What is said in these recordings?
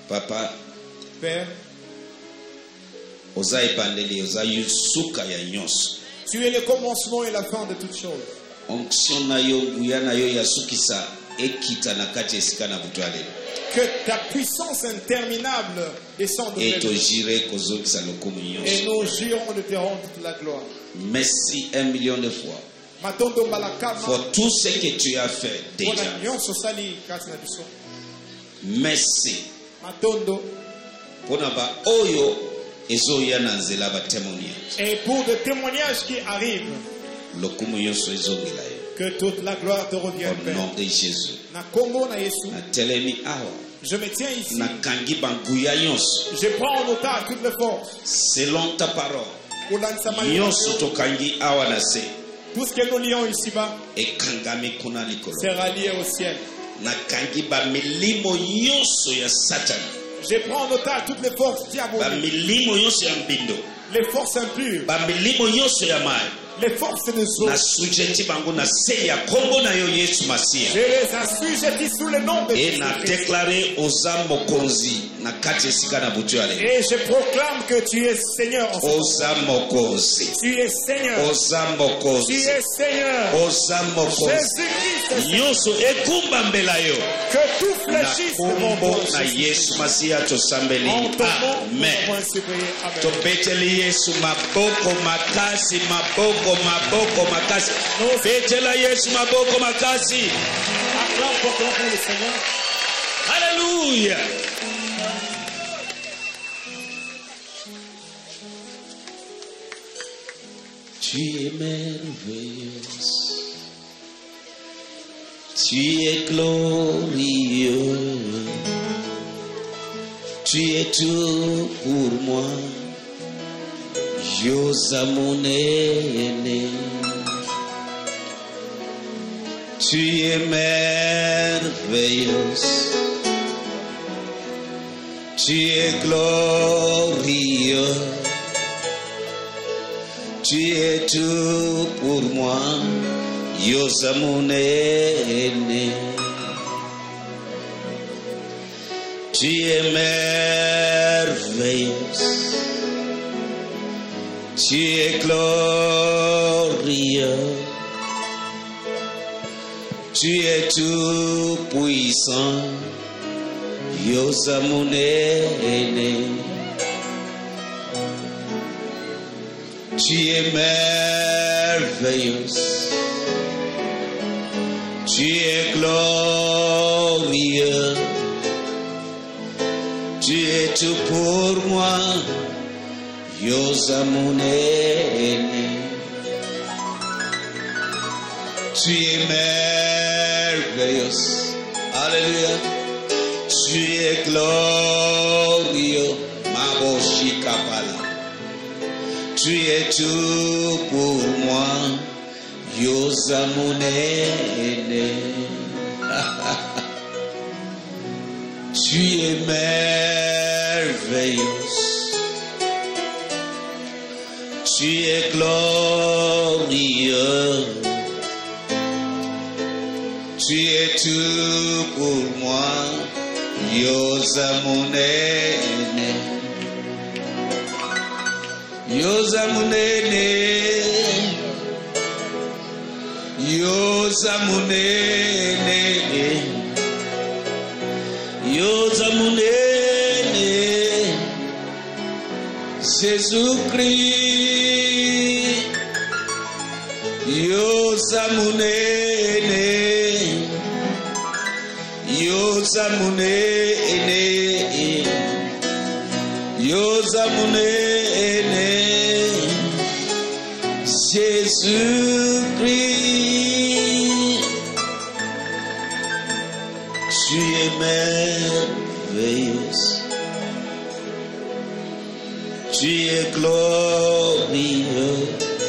Papa, Père, oza epandeli, oza yusuka ya nyonso. tu es le commencement et la fin de toutes choses. Onction na yo, nguya na yo yasukisa ekita na kati esika na butu alelo. Que ta puissance interminable descende de Et nous. Et nous jurons de te rendre toute la gloire. Merci 1 million de fois Matondo Malakama, pour tout ce que tu as fait déjà. Bona nyonso sali kati na biso. Merci Matondo. pour naba oyo ezoya na nzela ba témoignage. Et pour des témoignages qui arrivent, Lokumu yonso ezongela yo. que toute la gloire te revienne, Au Père. nom de Jésus. Na Kombo na Yesu, Na telemi awa. je me tiens ici. Na kangi banguya yonso. Je prends en otage toutes les forces. Selon ta parole. Ulanisa mali Yonso yako. tokangi awa na se. Tout ce que nous lions ici-bas Ekangami kuna likolo. sera lié au ciel. Na kangi ba milimo yonso ya Satan. Je prends en otage toutes les forces Ba diaboliques, milimo yonso ya mbindo. les forces impures, Ba milimo yonso ya mai. les forces des Na eaux. sujeti bango na se ya kombo na yo Yesu Masia. Je les assujettis sous le nom de Et na Jésus. déclaré oza mokonzi na kati esika na butu ale. Et je proclame que tu es Seigneur en ce moment. Oza mokonzi. Tu es Seigneur. Oza Tu mokonzi. es Seigneur. Oza mokonzi. Jésus-Christ, Nyonso ekumba mbela yo. que tout Na fléchisse devant kombo toi. na Yesu Masia tosambeli. En ton nom, nous Amen. avons ainsi prié. Amen. Tobeteli Yesu maboko makasi, maboko makasi. Betela Yesu maboko makasi. Acclame pour ton nom le Seigneur. Alléluia. Tu es merveilleuse. Tu es glorieux. Tu es tout pour moi. Yosamonene. Tu es merveilleuse. Tu es glorieux. Tu es tout pour moi. Yosamonene. Tu es merveilleuse. Tu es glorieux. Tu es tout puissant. Yosamonene. Tu es merveilleuse. Tu es glorieux. Tu es tout pour moi. Yosamonene. Tu es merveilleuse. Alléluia. Tu es glorieux. Maboshikapala. Tu es tout pour moi. Yosamonene. Tu es merveilleuse. Tu es glorieux. Tu es tout pour moi. Yosamonene. Yosamonene. Yosamonene. Yosamonene. Jésus-Christ. Yosamonene. Yosamonene. Yosamonene. Jésus-Christ. Tu es merveilleuse. Tu es glorieux.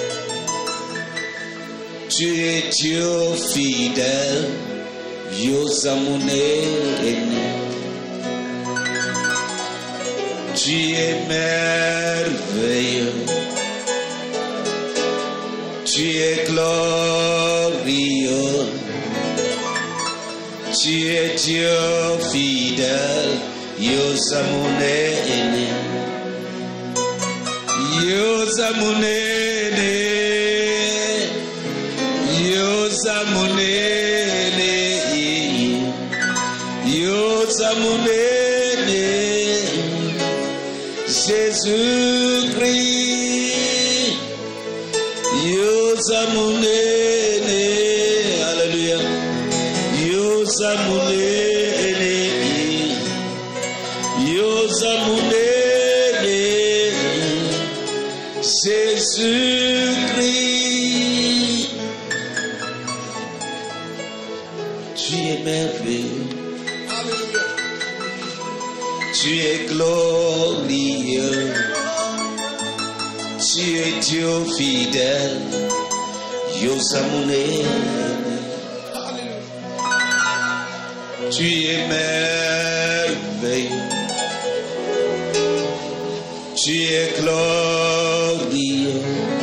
Tu es Dieu fidèle. Yosamonene. Tu es merveilleux. Tu es glorieux. Tu es Dieu fidèle. yoza munene, yoza munene, yoza munene, yoza munene, Jésus-Christ, yoza munene, alléluia, yoza munene, yoza munene, Jésus-Christ, tu es merveilleux, tu es glorieux, tu es Dieu fidèle, yoza munene, tu es merveilleux, tu es glorieux,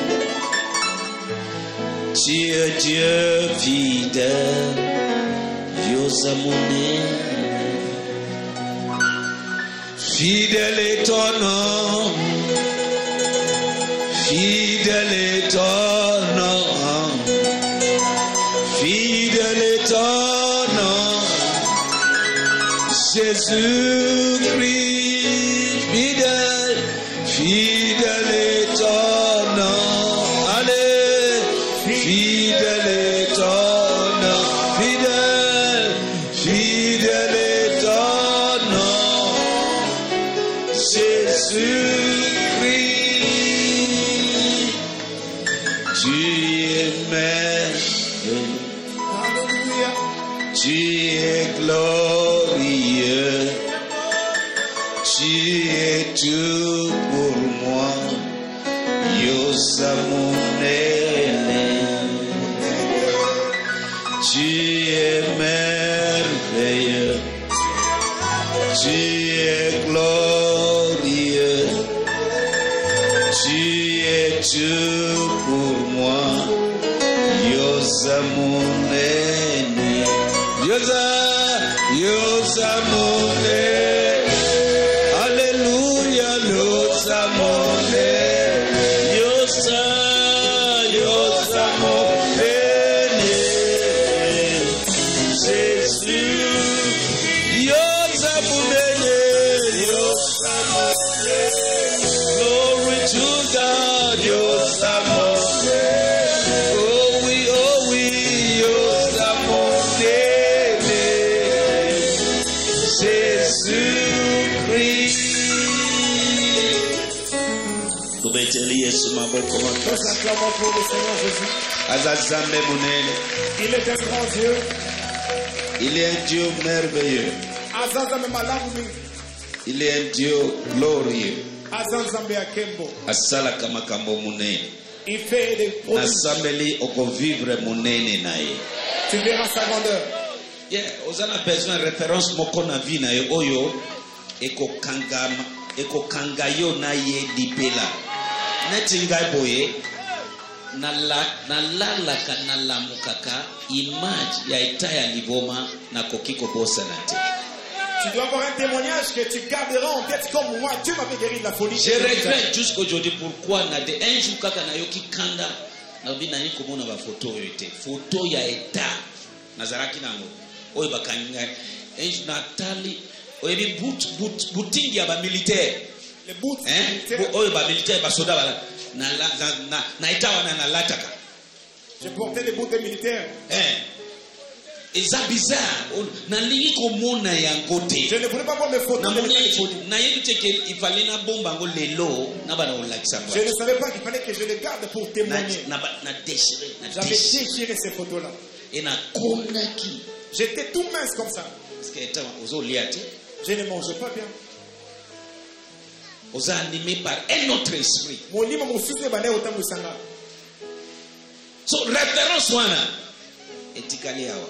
tu es Dieu fidèle, yoza munene. Fidèle est ton nom, fidèle est ton nom, fidèle est ton nom, Jésus-Christ, fidèle, fidèle est ton nom, allez, fidèle est ton nom, fidèle, fidèle est ton nom, Jésus-Christ, tu es merveilleux, tu es glorieux, tu es tout pour moi, yoza munene, tu es merveilleux, tu es glorieux, tu es tout pour moi, yoza munene, yoza, yoza munene, alléluia, yoza munene, yoza, yoza munene, Jésus, yoza munene, yoza munene, glory to God, yoza munene, oh oui, yoza munene, Jésus-Christ. Kubeteli Yesu maboko Nous makasi. acclamons pour le Seigneur Jésus. Azazambe munene. Il est un grand Dieu. Il est un Dieu merveilleux. Azazambe malamu mingi. Il est un Dieu glorieux. Azazambe akembo. Asalaka makambo munene. Il fait des prodiges. Nasambeli okovivre munene naye. Tu verras sa grandeur. Yeah, ozana besoin référence moko na vie na ye oyo ekokanga yo na ye dipela. Neti ngai boye nalalaka nalamukaka image ya eta ya liboma na kokiko bosana te. Tu dois avoir un témoignage que tu garderas en tête comme moi. Dieu m'avait guéri de la folie. Je regrette jusqu'aujourd'hui pourquoi un jour kaka na yoki kanda na bina ni komona ba photo yo te. Photo ya eta nazaraki nango. Oyo bakanga Natali oyebi boutingi ya ba militaire. Les boots militaires. Oyo ba militaire ba soda bala na eta wana na lataka. Je portais des boots militaires. Eza bizarre. Na lingi komona yango te. Je ne voulais pas voir mes photos. Na yebi ke il fallait na bomba ngo lelo na bana olakisa. Je ne savais pas qu'il fallait que je les garde pour témoigner. Na déchiré. J'avais déchiré ces photos-là. Et na konaki. J'étais tout mince comme ça. Parce que ozoliati. Je ne mangeais pas bien. Oza animé par un autre esprit. So référence wana etikali awa.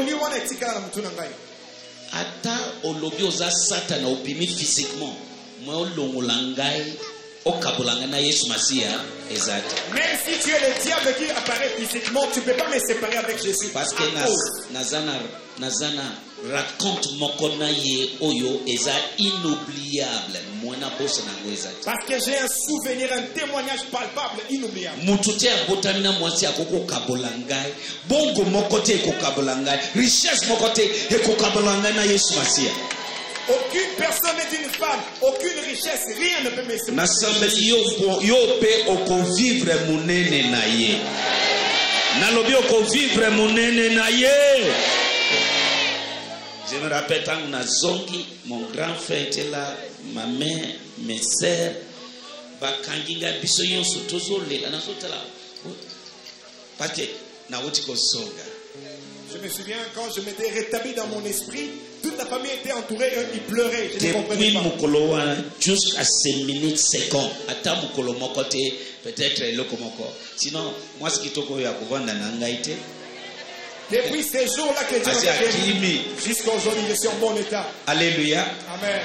Ata olobi oza satana opimi physiquement. Moi olongola ngai okabulanga na Yesu Masia ezati. Même si tu es le diable qui apparaît physiquement, tu ne peux pas me séparer avec Jésus. Parce que nazana raconte mokona ye oyo eza inoubliable. Mwana bosa nango eza. Parce que j'ai un souvenir, un témoignage palpable, inoubliable. Mututé abotamina mwasi akoko kabolangai. Bongo mokote eko kabolangai. Richesse mokote eko kabolangai na Yesu Masia. Aucune personne n'est une femme, aucune richesse, rien ne peut me séparer. Nasambeli yo pe oko vivre munene na ye. Nalobi oko vivre munene na ye. Je me rappelle quand on a zongi, mon grand frère était là, ma mère, mes sœurs, bakanginga biso yonso tozole la nasota la. Pate na wuti ko songa. Je me souviens quand je m'étais rétabli dans mon esprit, toute la famille était entourée, ils pleuraient. Je ne comprenais pas. Mukolo jusqu'à ces minutes secondes. Ata mukolo mokote peut-être eloko moko. Sinon moi ce qui toko ya kovanda na ngaite. Depuis ces jours-là que Dieu m'a fait, jusqu'à aujourd'hui, je suis en bon état. Alléluia. Amen.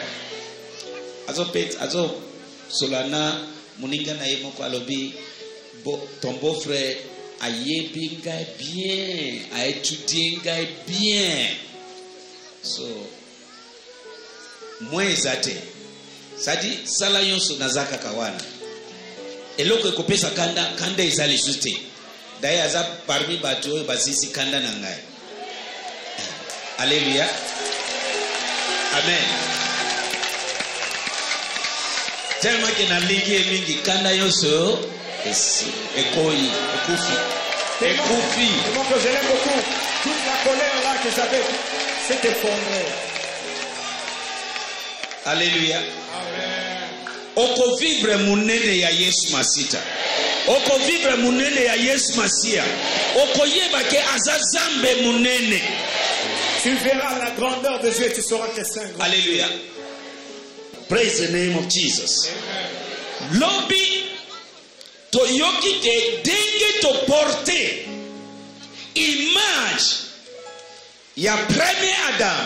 Azo solana muninga na yemoko alobi ton beau-frère a yebi ngai bien, a étudié ngai bien. So moi ezate. Sadi sala yonso nazaka kawana. Eloko ekopesa kanda ezali juste. D'ailleurs, ça parmi bateaux, basisi kanda nangai. Alléluia. Amen. Tellement que na lingi mingi kanda yoso ekoi ekufi. Ekufi. Tellement que je l'aime beaucoup. Toute la colère là que j'avais s'est effondrée. Alléluia. Amen. Oko vivre munene ya Yesu Masita. Oko vivre munene ya Yesu Masia. Oko yeba ke azazambe munene. Tu verras la grandeur de Dieu et tu sauras que c'est un grand. Alléluia. Praise the name of Jesus. Amen. Lobi to yoki ke denge to porter image ya premier Adam.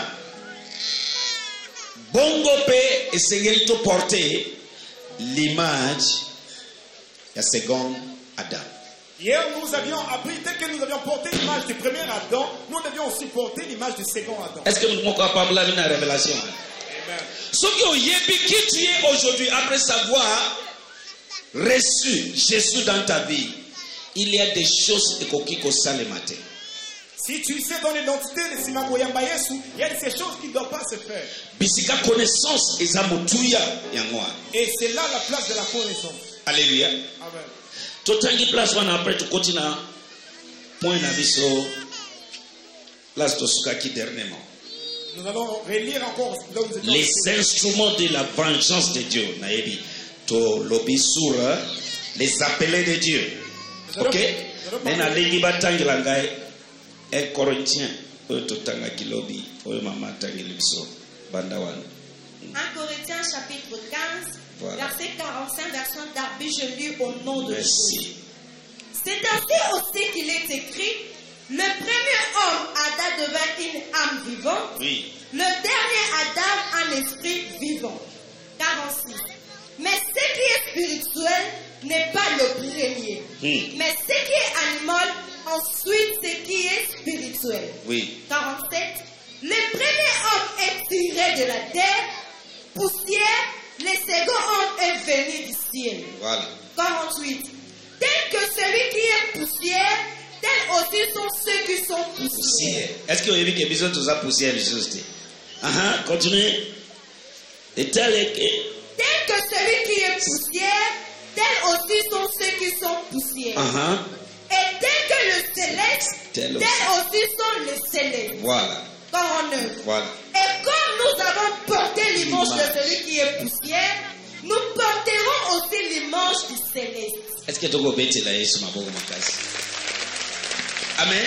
Bongo pe esengeli to porter l'image la seconde Adam. Hier, nous avions appris, dès que nous avions porté l'image du premier Adam, nous devions aussi porter l'image du second Adam. Est-ce que nous sommes capables de la révélation? Amen. Ce qui tu es aujourd'hui, après savoir reçu Jésus dans ta vie, il y a des choses qui le matin. Si tu sais ton identité de Simamoyamba Yesu, il y a ces choses qui ne doivent pas se faire. Bisika connaissance et zamutuya yangwa. Et c'est là la place de la connaissance. Alléluia. Amen. Totangi place wana après tu continue point na biso place to sukaki dernièrement. Nous allons relire encore là où nous étions. Les instruments de la vengeance de Dieu naebi to lobi sur les appelés de Dieu. OK? Mais na lingi batangila ngai 1 Corinthiens totanga kilobi oyo mama tangili biso banda wana. 1 Corinthiens chapitre 15, voilà. Verset 45, version Darby, je lis au nom de Merci. Jésus. C'est ainsi aussi qu'il est écrit, le premier homme, Adam, devint une âme vivante, Oui. le dernier Adam, un esprit vivant. 46. Mais ce qui est spirituel n'est pas le premier, mais ce qui est animal, ensuite ce qui est spirituel. Oui. 47. Le premier homme est tiré de la terre, poussière, le second homme est venu du ciel. Voilà. 48. Tel que celui qui est poussière, tel aussi sont ceux qui sont poussière. Poussière. Est-ce que vous avez vu que besoin de ça poussière les choses? Continuez. Et tel que celui qui est poussière, tel aussi sont ceux qui sont poussière. Et tel que le céleste, tel aussi sont les célestes. Voilà. 49. Voilà. Et comme nous avons porté l'image de celui qui est poussière, nous porterons aussi l'image du céleste. Est-ce que tu peux bêter la Yesu maboko makasi? Amen.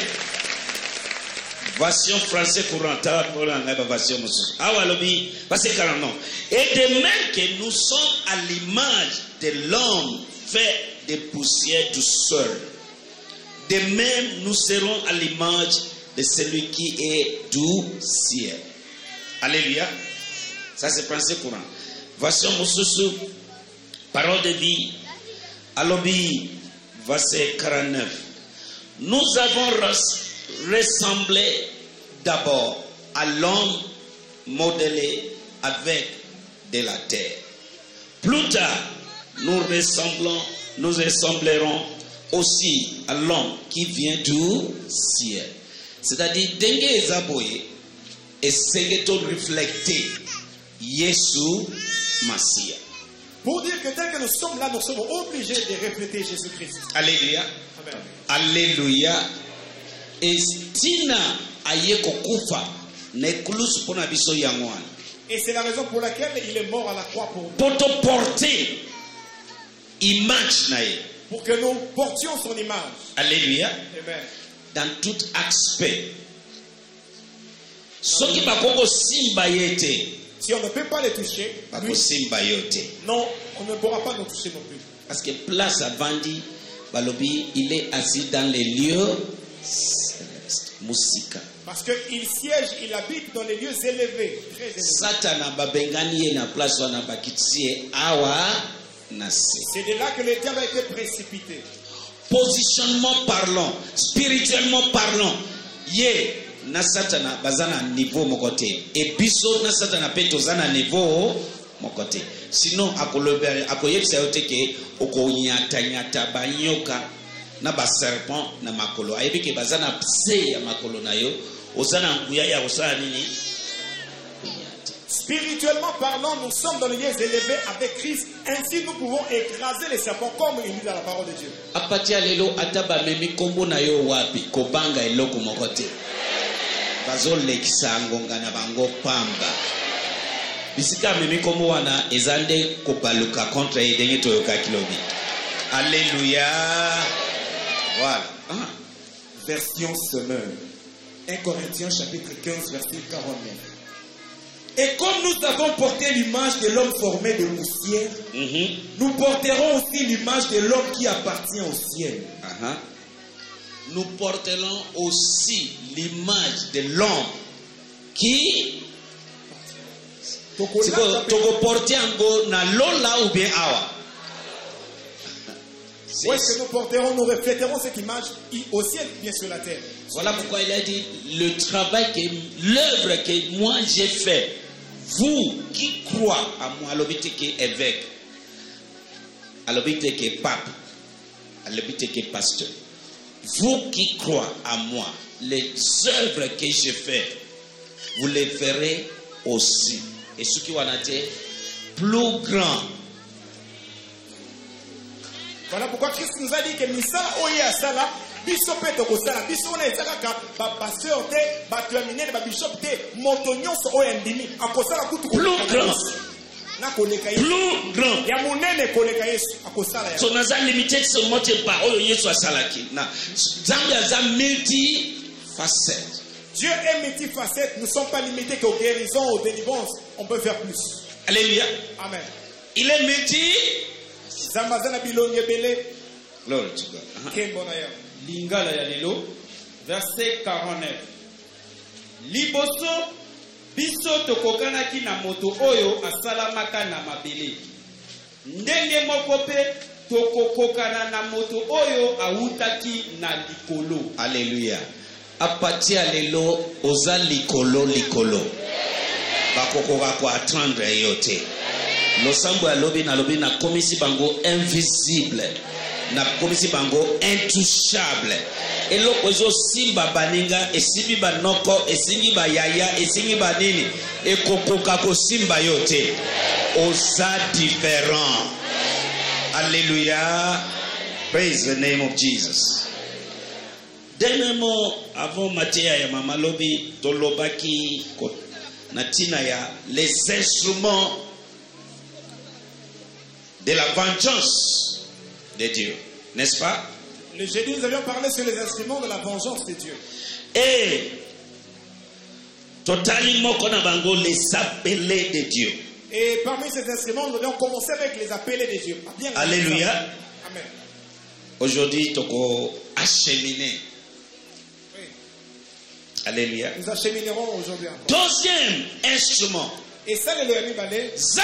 Version français courante, version musu. Awalobi, verset 49. Et de même que nous sommes à l'image de l'homme fait de poussière du sol, de même nous serons à l'image de celui qui est du ciel. Alléluia. Ça c'est français courant. Version mususu, parole de vie. Alobi, verset 49. Nous avons ressemblé d'abord à l'homme modelé avec de la terre. Plus tard, nous ressemblerons aussi à l'homme qui vient du ciel. C'est-à-dire, dengue ezaboye et segeto reflecter Yesu Masia. Pour dire que tel que nous sommes là, nous sommes obligés de refléter Jésus-Christ. Alléluia. Amen. Alléluia. Et Stina ayeko kufa nekulus pona biso yangwan. Et c'est la raison pour laquelle il est mort à la croix pour nous. Pour te porter image nae. Pour que nous portions son image. Alléluia. Amen. Dans tout aspect. Ce qui va simba yete. Si on ne peut pas les toucher, non, on ne pourra pas nous toucher non plus. Parce que place à Bandi, Balobi, il est assis dans les lieux célestes. Musika. Parce qu'il siège, il habite dans les lieux élevés. Très élevés. Satana babengani na place wana bakitsie awa nase. C'est de là que le diable a été précipité. Positionnement parlant, spirituellement parlant, yé. Na satana bazana niveau mokote et biso na satana pe tozana niveau mokote sinon akolobere akoyebisa yote ke okonyata banyoka na ba serpent na makolo ayebi ke bazana pse ya makolo na yo ozana nguya ya osala nini. Spirituellement parlant, nous sommes dans les lieux élevés avec Christ. Ainsi, nous pouvons écraser les serpents comme il dit dans la parole de Dieu. Apatia lelo ataba memi kombo na yo wapi kobanga eloko mokote. Bazolekisa ngonga na bango pamba. Bisika memi komo wana ezande kopaluka contre edenye toyoka kilobi. Alléluia. Voilà. Version semeur. 1 Corinthiens chapitre 15 verset 49. Et comme nous avons porté l'image de l'homme formé de poussière, nous porterons aussi l'image de l'homme qui appartient au ciel. Nous porterons aussi l'image de l'homme qui toko porter ango na lola ou bien awa. Où est-ce que nous porterons, nous refléterons cette image au ciel, bien sur la terre. Voilà pourquoi il a dit le travail l'œuvre que moi j'ai fait, vous qui croyez à moi, à l'obité qui est évêque, à l'obité qui est pape, à l'obité qui est pasteur. Vous qui croyez à moi, les œuvres que je fais, vous les ferez aussi. Et ce qui va être plus grand. Voilà pourquoi Christ nous a dit que misala oya sala biso peto ko sala biso na ezaka ba pasteur te ba terminer ba bishop te motonyoso oya ndimi akosala kutu ko plus grand. Plus grand. Ya munene koleka Yesu akosala ya. So naza limité seulement par oyo Yesu asalaki. Na Nzambe aza multi facette. Dieu est multifacette, nous ne sommes pas limités qu'aux guérisons, aux délivrances, on peut faire plus. Alléluia. Amen. Il est multi. Glory to God. Lingala ya lelo, verset 49. Liboso biso tokokanaki na moto oyo asalamaka na mabele. Ndenge moko pe tokokokana na moto oyo awutaki na likolo. Alléluia. Apati alelo oza likolo. Bakokoka ko attendre yote. Losambo alobi na komisi bango invisible. Na komisi bango intouchable. Eloko ezo simba baninga esimbi banoko esimbi bayaya esimbi banini ekokoka ko simba yote. Oza différent. Alléluia. Praise the name of Jesus. Dernièrement, avant Matéa ya Mama Lobi, Tolobaki, Natina ya, les instruments de la vengeance de Dieu. N'est-ce pas? Le jeudi, nous avions parlé sur les instruments de la vengeance de Dieu. Et, totalement, Konabango, les appelés de Dieu. Et parmi ces instruments, nous avions commencé avec les appelés de Dieu. Bien, alléluia. Amen. Aujourd'hui, Toko acheminé. Alléluia. Nous acheminerons aujourd'hui encore. Deuxième instrument. Et ça, le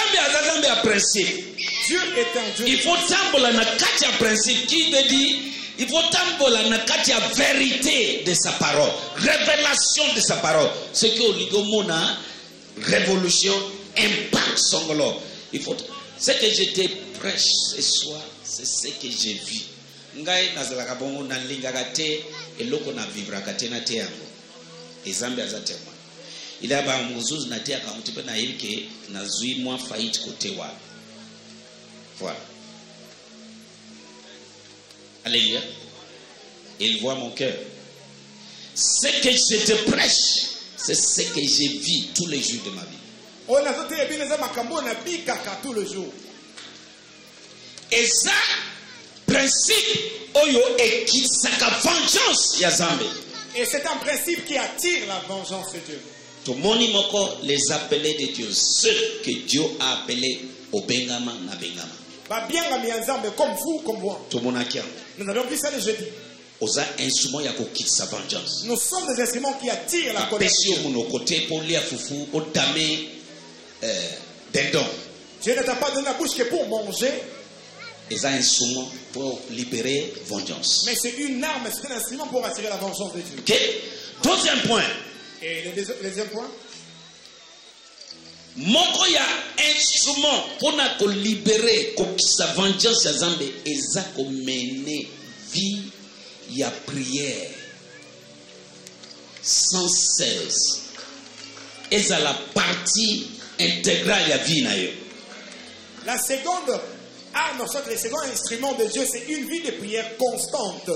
Zambia a principe. Dieu est un Dieu. Il faut tambola na katia principe qui veut dire Il faut tambola na kati ya vérité de sa parole, révélation de sa parole. Ce que oligomona révolution impact songolo. Il faut ce que je te prêche ce soir, c'est ce que j'ai vu. Ngai nazalaka bongo na lingaka te eloko na vivraka te na te yango. Ezambe azatema. Il a ba muzuzu na te akamuti na yike na zui mwa faillite côté wa. Voilà. Alléluia. Il voit mon cœur. Ce que je te prêche, c'est ce que j'ai vu tous les jours de ma vie. Et ça, principe, oyo ekisaka vengeance ya Zambe. Et c'est un principe qui attire la vengeance de Dieu. Tout le monde moko les appelés de Dieu, ceux que Dieu a appelés au Bengama na Bengama. Comme vous, comme moi. Tout le monde a qui? Nous avons vu ça le jeudi. Osa instrument ya kokitsa vengeance. Nous sommes des instruments qui attirent la colère. Dieu ne t'a pas donné la bouche que pour manger. Et ça instrument pour libérer vengeance. Mais c'est une arme, c'est un instrument pour attirer la vengeance de Dieu. Ok. Deuxième point. Et le deuxième point. Moko ya instrument pour na libérer kokitsa vengeance ya Zambe eza ko mener vie. Il y a prière sans cesse. Et c'est la partie intégrale de la vie. La seconde arme, le second instrument de Dieu, c'est une vie de prière constante.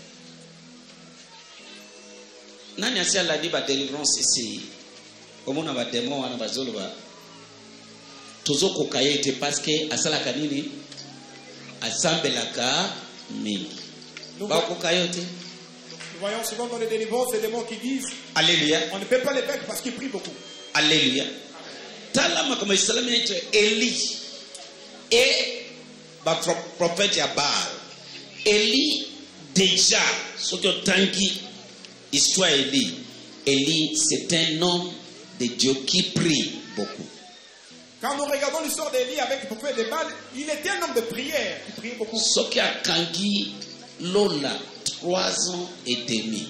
Nani asia la dit ba délivrance ici. Comme on a ba démon wana bazolo ba. Tozo kokayete parce que asala kanini asambelaka mingi. Nous voyons souvent dans les délivrances des démons qui disent Alléluia. On ne peut pas les vaincre parce qu'ils prient beaucoup. Alléluia. Talama comme Islam est Élie et le prophète Baal. Élie déjà ce que tangi histoire Élie. Élie c'est un homme de Dieu qui prie beaucoup. Quand nous regardons l'histoire d'Élie avec le prophète de Baal, il était un homme de prière qui priait beaucoup. Ce qui a kangi Lola 3 ans et demi.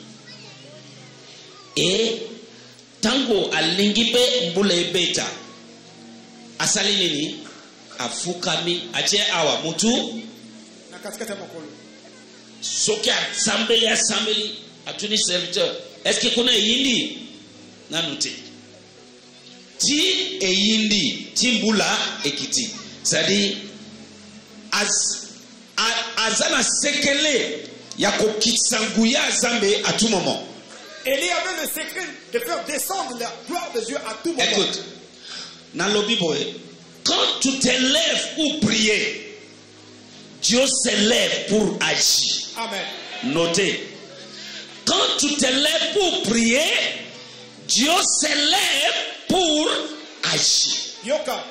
Et tango alingibe mbule beta asali nini afukami ache awa mutu na katikati makolo soki asambeli atuni serviteur est-ce que kuna yindi nanuti ti eyindi timbula ekiti c'est-à-dire azana sekele ya kokitsanguya Zambe à tout moment. Élie avait le secret de faire descendre la gloire de Dieu à tout moment. Écoute, dans le Bible, quand tu te lèves pour prier, Dieu se lève pour agir. Amen. Notez, quand tu te lèves pour prier, Dieu se lève pour agir. Yoka.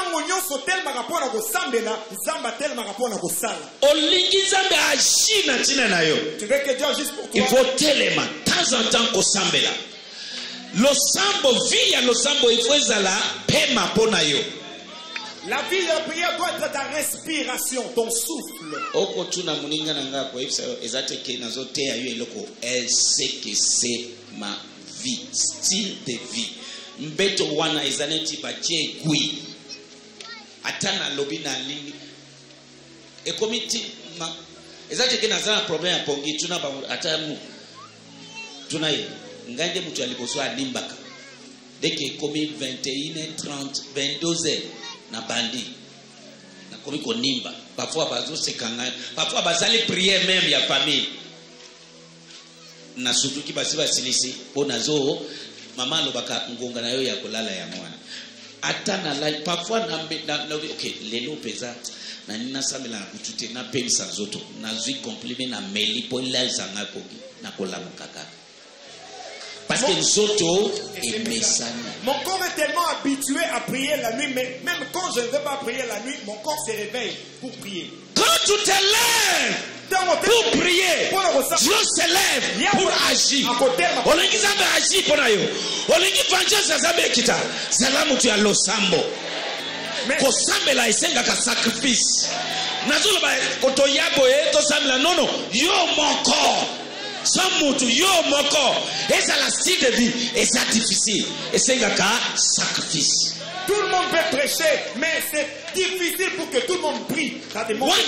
Olingi Zambe agit na tina na yo. Tu veux que Dieu agisse pour toi? Il faut telema temps en temps ko sambela. Lo sambo via lo sambo il faut ezala pema pona yo. La vie de la prière doit être ta respiration, ton souffle. Oko tuna muninga na ngako ifsa ezate ke nazote ayo eloko elle sait que c'est ma vie, style de vie. Mbeto wana ezaneti batie gui. Atana lobi na lingi e komiti ma ezate ke nazana problème pongi tuna ba atamu tuna ye nganje mutu aliboso alimbaka deke komi 21h30 22h na bandi na komi ko nimba parfois bazo sekanga parfois bazali prière même ya famille na surtout ki basi basilisi pona zo mama lobaka ngonga nayo ya kolala ya mwana atana la parfois na okay lelo pesa na nina samela kutute na pemisa zoto na zui compliment na meli po la zanga koki na kolama kaka parce que zoto est message. Mon corps est tellement habitué à prier la nuit, mais même quand je ne veux pas prier la nuit, mon corps se réveille pour prier. Quand tu te lèves pour prier, Dieu se lève pour agir. Olingi Zambe agit pour yo. Olingi vengeance Zambe kita. Salamu tu ya losambo. Kosambela esenga ka sacrifice. nazolo ba koto yabo to samla nono yo moko sans mutu yo moko eza la style de vie eza difficile et c'est un sacrifice. Tout le monde peut prêcher, mais c'est difficile pour que tout le monde prie. Ça démontre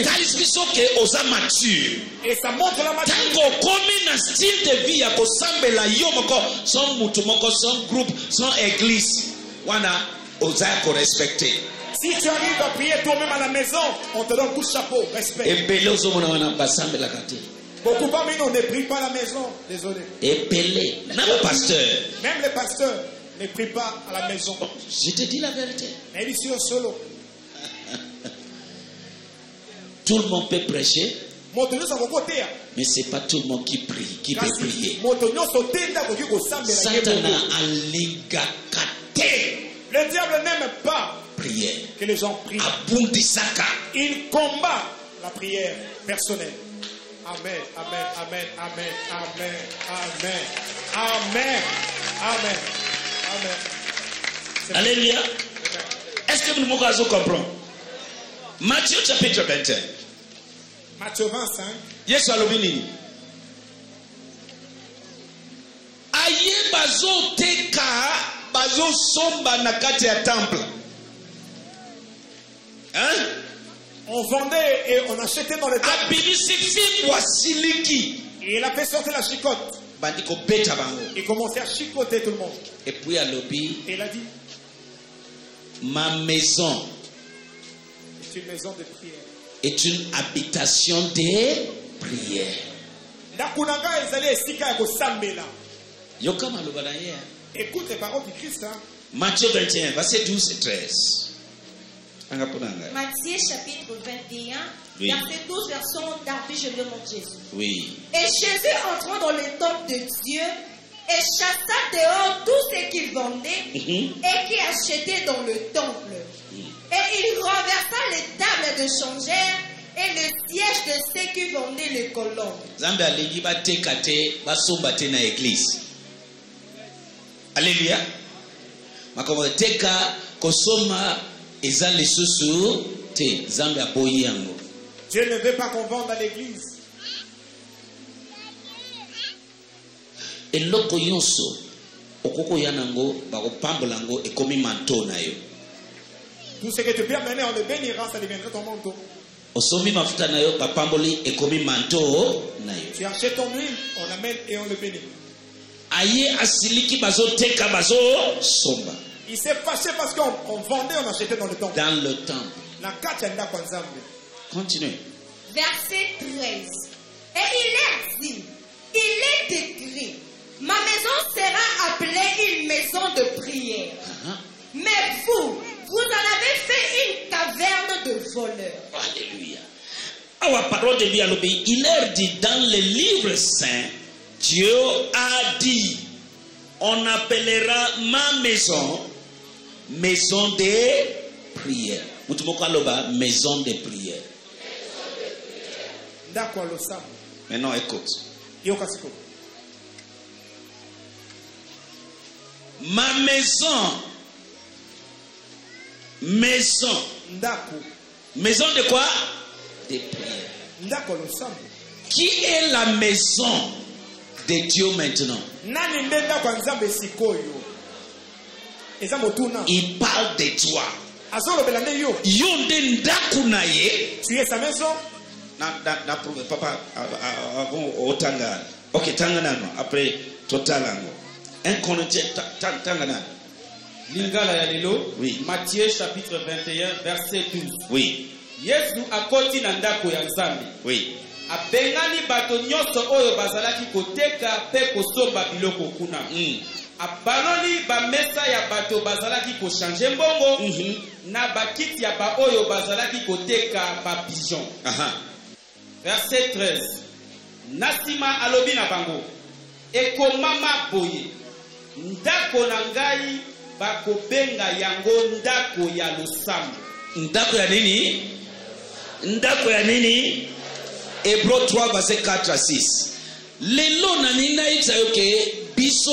et ça montre la maturité. Style de vie ya kosambela yo moko sans mutu moko sans groupe sans église wana oza ko respecter. Si tu arrives à prier toi-même à la maison, on te donne coup de chapeau, respect. Beaucoup parmi nous ne prient pas à la maison, désolé. Même les pasteurs ne prient pas à la maison. Je te dis la vérité. Mais ils sont solo. Tout le monde peut prêcher, mais ce n'est pas tout le monde qui prie, qui peut prier. Satana le diable n'aime pas prier. Que les gens prient. Il combat la prière personnelle. Amen, amen, amen, amen, amen, amen, amen, amen, amen. Alléluia. Est-ce que nous pouvons comprendre? Matthieu chapitre 21. Matthieu 25. Yesu alobini. Aye bazo teka bazo somba na kati ya temple. Hein? On vendait et on achetait dans le temple. Et il a fait sortir la chicotte. Il commençait à chicoter tout le monde. Et puis à l'obi. Et il a dit, ma maison est une maison de prière. Est une habitation de prière. Écoute les paroles du Christ. Hein? Matthieu 21, verset 12 et 13. Matthieu chapitre 21, oui. Verset 12, version d'Arby, je le montre Jésus. Oui. Et Jésus entrant dans le temple de Dieu et chassa dehors tout ce qu'il vendait et qui achetait dans le temple. Et il renversa les tables de changères et le siège de ceux qui vendaient les colombes. Zambe alingi ba tekate ba somba te na église. Alléluia. Makomo teka kosoma eza lisusu te Zambe aboyi yango. Dieu ne veut pas qu'on vende à l'église. Eloko yonso okoko yanango bakopambola ngo ekomi manteau na yo. Tout ce que tu peux amener, on le bénira, ça deviendra ton manteau. Osomi mafuta na yo bapamboli ekomi manteau na yo. Tu achètes ton huile, on l'amène et on le bénit. Aye asiliki bazo teka bazo somba. Il s'est fâché parce qu'on vendait, on achetait dans le temple. Dans le temple. Continue. Verset 13. Et il est dit, il est écrit, ma maison sera appelée une maison de prière. Mais vous en avez fait une caverne de voleurs. Alléluia. Our parole de Dieu, il est dit dans le livre saint, Dieu a dit, on appellera ma maison maison de prière. Maison de prière. Maintenant écoute. Ma maison. Maison. Maison de quoi? De prière. Qui est la maison de Dieu maintenant? Il parle de toi. Tu es sa maison. Papa, avant Otanga. Ok, Tanganano. Après, Totalango. Un Corinthiens, Tanganano. Lingala ya lelo. Oui. Matthieu chapitre 21, verset 12. Oui. Yesu akoti na ndako ya Nzambe. Oui. Abengani bato nyonso oyo bazalaki koteka pe kosomba biloko kuna. Abaloli ba mesa ya bato bazalaki ko changer mbongo na bakiti ya ba oyo bazalaki koteka ba pigeon. Verset 13. Nasima alobi na bango. Ekomama boye. Ndako na ngai bakobenga yango ndako ya losambo. Ndako ya nini? Ndako ya nini? Hébreux 3 verset 4 à 6. Lelo na nina itsayoke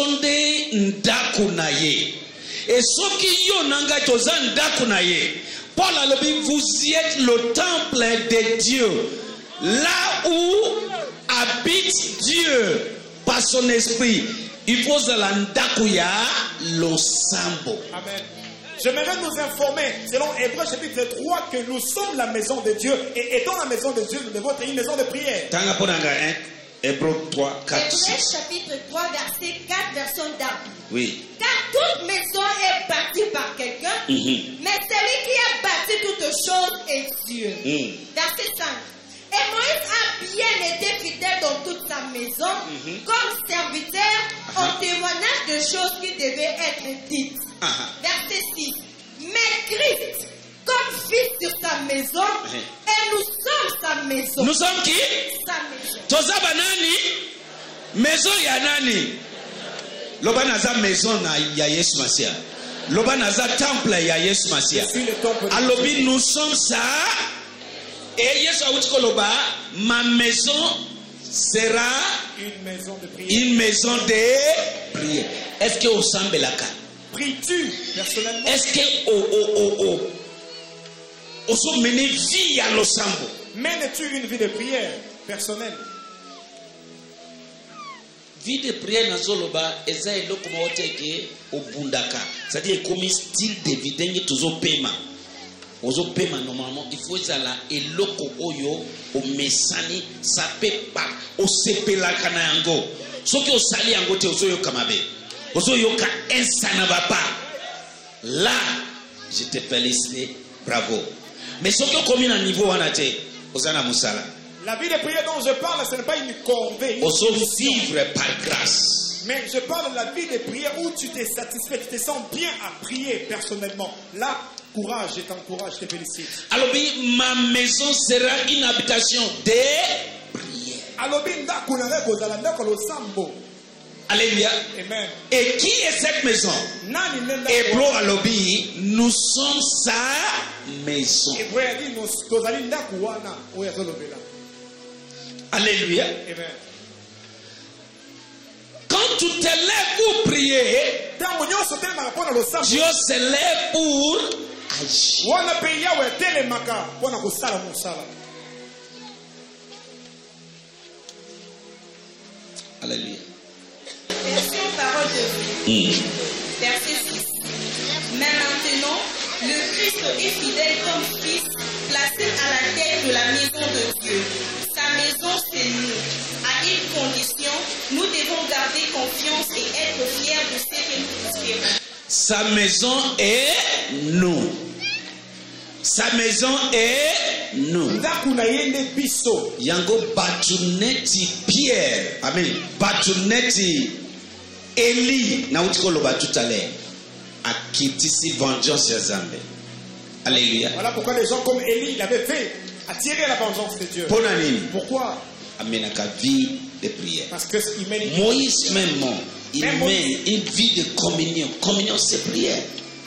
bisonde ndaku na ye. E soki yo nanga toza ndaku na ye. Paul a dit, vous êtes le temple de Dieu, là où habite Dieu par son esprit. Il faut zalandakuya lo sambo. Amen. J'aimerais nous informer, selon Hébreux chapitre 3, que nous sommes la maison de Dieu. Et étant la maison de Dieu, nous devons être une maison de prière. Hébreux 3, 4, Hébreux 6. chapitre 3, verset 4, version d'Ab. Oui. Car toute maison est bâtie par quelqu'un, mais celui qui a bâti toutes choses est Dieu. Verset 5. Et Moïse a bien été fidèle dans toute sa maison, comme serviteur, en témoignage de choses qui devaient être dites. Verset 6. Mais Christ, comme fils sur sa maison, et nous sommes sa maison. Nous sommes qui? Sa maison. Toza banani? Maison ya nani? Loba naza maison na ya Yesu Masia. Loba naza temple ya Yesu Masia. Alobi nous sommes ça. Et Yesu awuti loba, ma maison sera Une maison de prière. une maison de prière. Est-ce que au sambelaka? Pries-tu personnellement? Est-ce que au so mené vie à l'osambo? Mènes-tu une vie de prière personnelle? Vie de prière na zoloba eza eloko maoteke obundaka. C'est-à-dire comme style de vie dengi tozo pema. Ozo pema normalement il faut ezala eloko oyo o mesani sape pa o sepelaka na yango. Soki osali yango te ozo yoka mabe. Ozo yoka insana bapa. Là, je te félicite, bravo. Mais soki okomi na niveau wana te ozana musala. La vie de prière dont je parle, ce n'est pas une corvée. Ozo vivre par grâce. Mais je parle de la vie de prière où tu t'es satisfait, tu te sens bien à prier personnellement. Là, courage, je t'encourage, je te félicite. Alors, ma maison sera une habitation de prière. Alléluia. Amen. Et qui est cette maison? Hébreu Alobi, nous sommes sa maison. Alléluia. Amen. Quand tu te lèves pour prier, Dieu se lève pour agir. Alléluia. Version parole de vie. Verset 6. Mais maintenant, le Christ est fidèle comme fils, placé à la tête de la maison de Dieu. Sa maison, c'est nous. À une condition, nous devons garder confiance et être fiers de ce que nous espérons. Sa maison est nous. Sa maison est nous. Yango batuneti Pierre. Amen. Batuneti Eli. Na utiko lo batutale. Akitisi vengeance ya Zambe. Alléluia. Voilà pourquoi les gens comme Élie, il avait fait attirer la vengeance de Dieu. Pourquoi? Amenaka vie de prière. Parce que il mène Moïse même, il mène une vie de communion. Communion, c'est prière.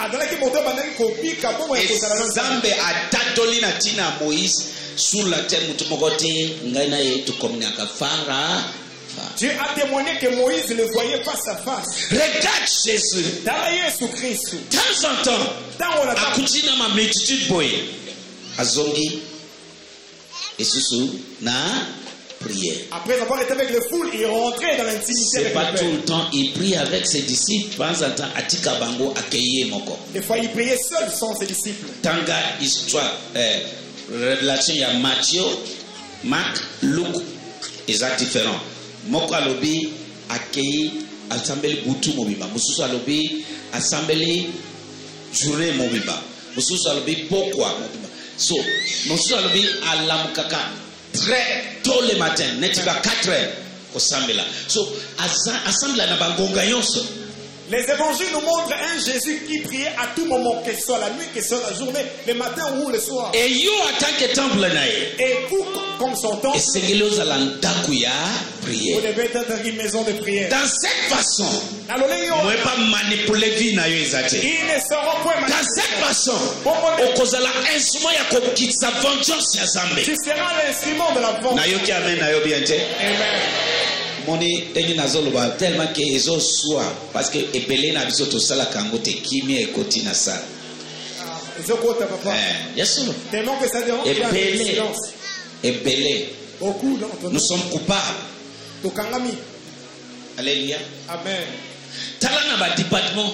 Et Zambe a tatoli na tina Moïse sur la terre mutumogote ngaina yetu communiaka fara. Dieu a témoigné que Moïse le voyait face à face. Regarde Jésus. De temps en temps, akutina ma multitude boy. Azongi esusu na prière. Après avoir été avec les foules, il rentrait dans l'intimité. C'est pas tout le temps, il prie avec ses disciples. De temps en temps, atika bango akeye moko. Des fois, il priait seul sans ses disciples. Tanga histoire, révélation, il y a Matthieu, Marc, Luc, ils sont différents. Moko alobi akeye assemblée butu mobimba. Mususu alobi assemblée journée mobimba. Mususu alobi pourquoi mobimba. So, mususu alobi alamkaka. Très tôt le matin, n'est-ce pas 4 heures au Sambela. So, assemble na bangonga yonso. Les évangiles nous montrent un Jésus qui priait à tout moment, que ce soit la nuit, que ce soit la journée, le matin ou le soir. Et yo attend que temple nae. Et vous, comme son temple, Et sengeloza landakuya prier. vous devez être une maison de prière. Dans cette façon, Ils moi pas manipuler vie na yo ezate. ne seront point Dans cette manipulés. façon, okozala instrument ya kokitsa vengeance ya Zambe. Tu seras l'instrument de la vente. Na yo ki amen na yo bien te. Amen. Moni tengi nazoloba tellement que ezo soit parce que ebele na biso to sala kango te kimi ekoti na sala. Zokota, papa. Yes, sir. Tellement que ça dérange. Et il y a un belé. silence. Et belé. Beaucoup d'entre Nous sommes coupables. Tokangami. Alléluia. Amen. Talana ba département.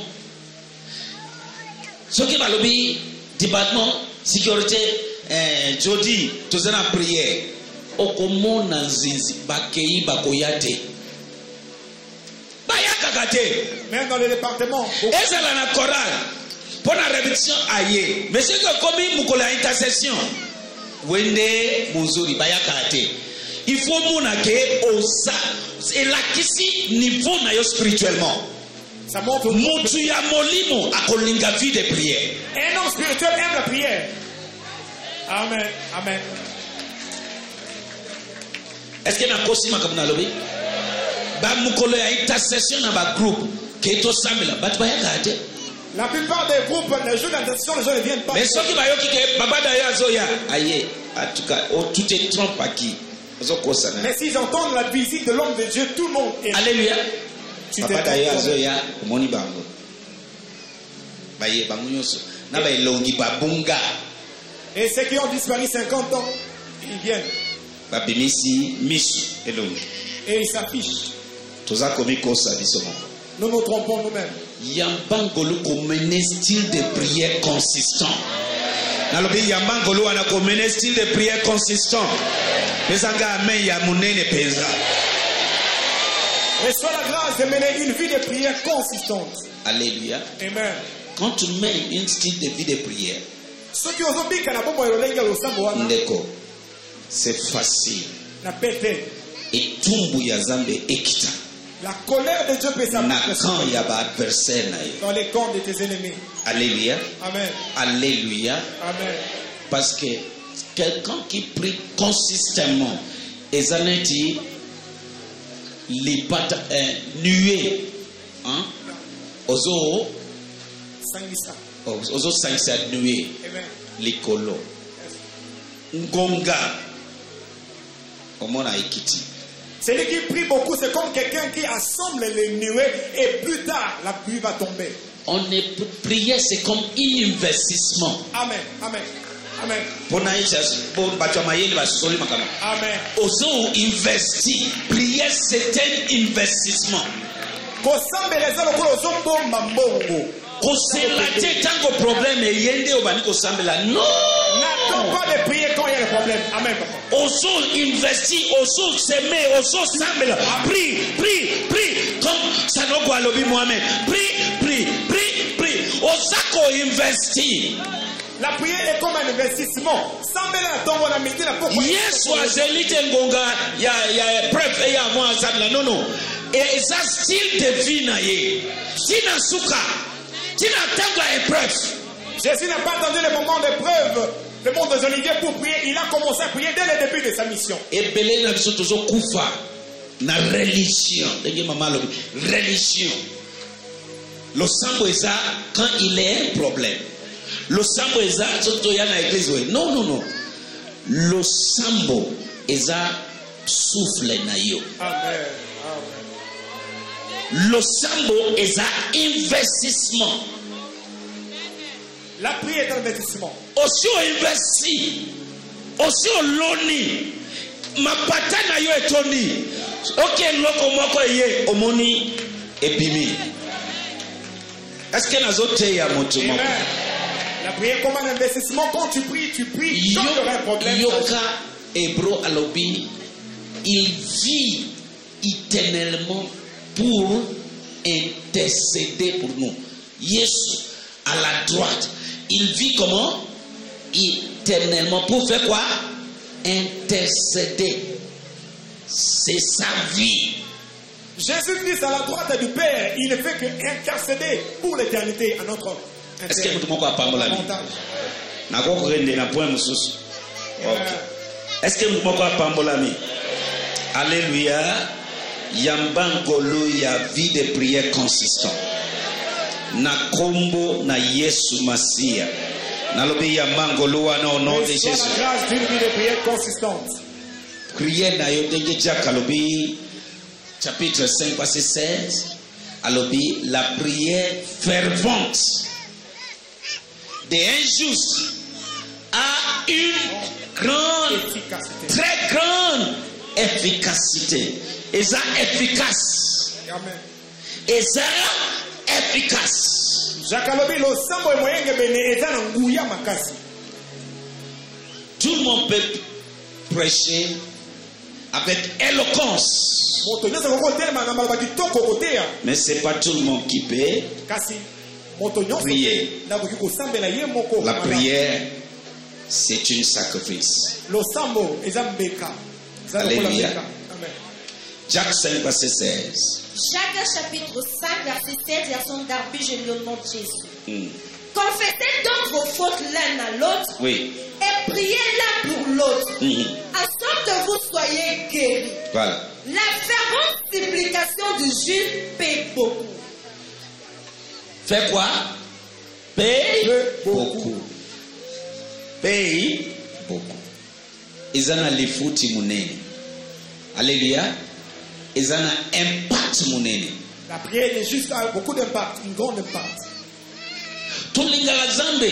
Ce qui va lobby département sécurité jodi tozana prière. Okomona nzinzi bakei bakoyate. Bayaka kate. Même dans le département. Ezala na chorale. Pour la répétition aïe. Mais c'est que comme il moukola intercession. Wende muzuri bayaka kate. Il faut monake osa. Et là qu'ici niveau na yo spirituellement. Ça montre. Motu ya molimo akolinga vie de prière. Un homme spirituel aime la prière. Amen. Amen. Est-ce que na kosi makamuna lobi? Ba mukolo ya intercession na ba groupe keto samela bat bayaka kate. La plupart des groupes, les jeux d'intercession, les gens ne viennent pas. Mais ceux qui va yoki ke babada ya zoya aye en tout cas tout est trompe à qui? Mais s'ils entendent la visite de l'homme de Dieu, tout le monde est. Alléluia. Tu babada ya zoya moni bango. Baye bango nyoso na ba elongi babunga. Et ceux qui ont disparu 50 ans, ils viennent. Babimisi misu elongi. Et ils s'affichent. Toza komi kosa bisomo. Nous nous trompons nous-mêmes. Yambangolo komene style de prière consistant. Nalobi yambangolo wana komene style de prière consistant. Pesanga amen ya munene pesa. Reçois la grâce de mener une vie de prière consistante. Alléluia. Amen. Quand tu mets une style de vie de prière, Ceux qui ont dit qu'à la bombe est au Samboa, ndeko, c'est facile. la pété. Et tumbu ya zambe ekita. La colère de Dieu peut Na s'appliquer quand ya ba adversaire na yo. dans les camps de tes ennemis. Alléluia. Amen. Alléluia. Amen. Parce que quelqu'un qui prie consistamment, ezaneti li pata nuée, hein? Ozo Sangisa. ozo sangisa nuée, Amen. likolo, ngonga, omona ikiti. Celui qui prie beaucoup, c'est comme quelqu'un qui assemble les nuées et plus tard, la pluie va tomber. On est prier, c'est comme un investissement. Amen. Amen. Amen. Amen. Ozo investi, prier c'est un investissement. Kosambe les hommes au zombo mambongo. Koselate tango problème yende obani kosambela. Non. N'attends pas de prier quand il y a des problèmes. Amen, papa. Ozo investi, ozo semer, ozo sambela. Prie, prie, prie. Comme Sanogo alobi Mohamed. Prie, prie, prie, prie. Ozako investi. La prière est comme un investissement. Sambela tombe na miti na poko. Yes, wazelite ngonga ya pref et ya moi azabla. Non, non. Et ça style de vie na ye. Tina suka. Tina tanga épreuve. Jésus n'a pas attendu le moment d'épreuve. Le monde des Oliviers pour prier. Il a commencé à prier dès le début de sa mission. Et belé na biso tozo kufa na religion. Denge mama lobi. Religion. Le sambo eza quand il est un problème. Le sambo eza soto ya na église we. Non, non, non. Le sambo eza souffle na yo. Amen. Le sambo est un investissement. La prière est un investissement. Aussi on investit. Aussi on loni. Ma patana yo etoni. Ok, loko moko ye omoni epimi. Est-ce que nazote ya moto moko? Amen. La prière comme un investissement. Quand tu pries quand il y aura un problème. Yoka Ebro alobi, il vit éternellement pour intercéder pour nous. Yesu à la droite, il vit comment? Éternellement pour faire quoi? Intercéder. C'est sa vie. Jésus-Christ à la droite du Père, il ne fait que intercéder pour l'éternité à notre Est-ce que vous pouvez parler Est-ce que vous pouvez parler? Alléluia. Yambangolo ya vie de prière consistant. Na kombo na Yesu Masia. Nalobi yambangolo wana au nom de Jésus. La grâce d'une vie de prière consistante. Prière na yo denge Jakalobi chapitre 5 verset 16. Alobi la prière fervente des injustes a une grande, très grande efficacité. Et ça efficace. Amen. Et ça efficace. Tout le monde peut prêcher avec éloquence. Mais ce n'est pas tout le monde qui peut prier. La prière, c'est un sacrifice. Alléluia. Jacques 5, verset 16. Jacques chapitre 5, verset 16, version d'Arbu, je lis au nom de Jésus. Confessez donc vos fautes l'un à l'autre. Oui. Et priez l'un pour l'autre. En sorte que vous soyez guéris. Voilà. La fervente supplication du juste paie beaucoup. Fait quoi? Paye beaucoup. Paye beaucoup. Ils en ont les foutis mounés. Alléluia. Ils en ont impact mounés. La prière est juste a beaucoup d'impact, une grande impact. Tout le monde Zambe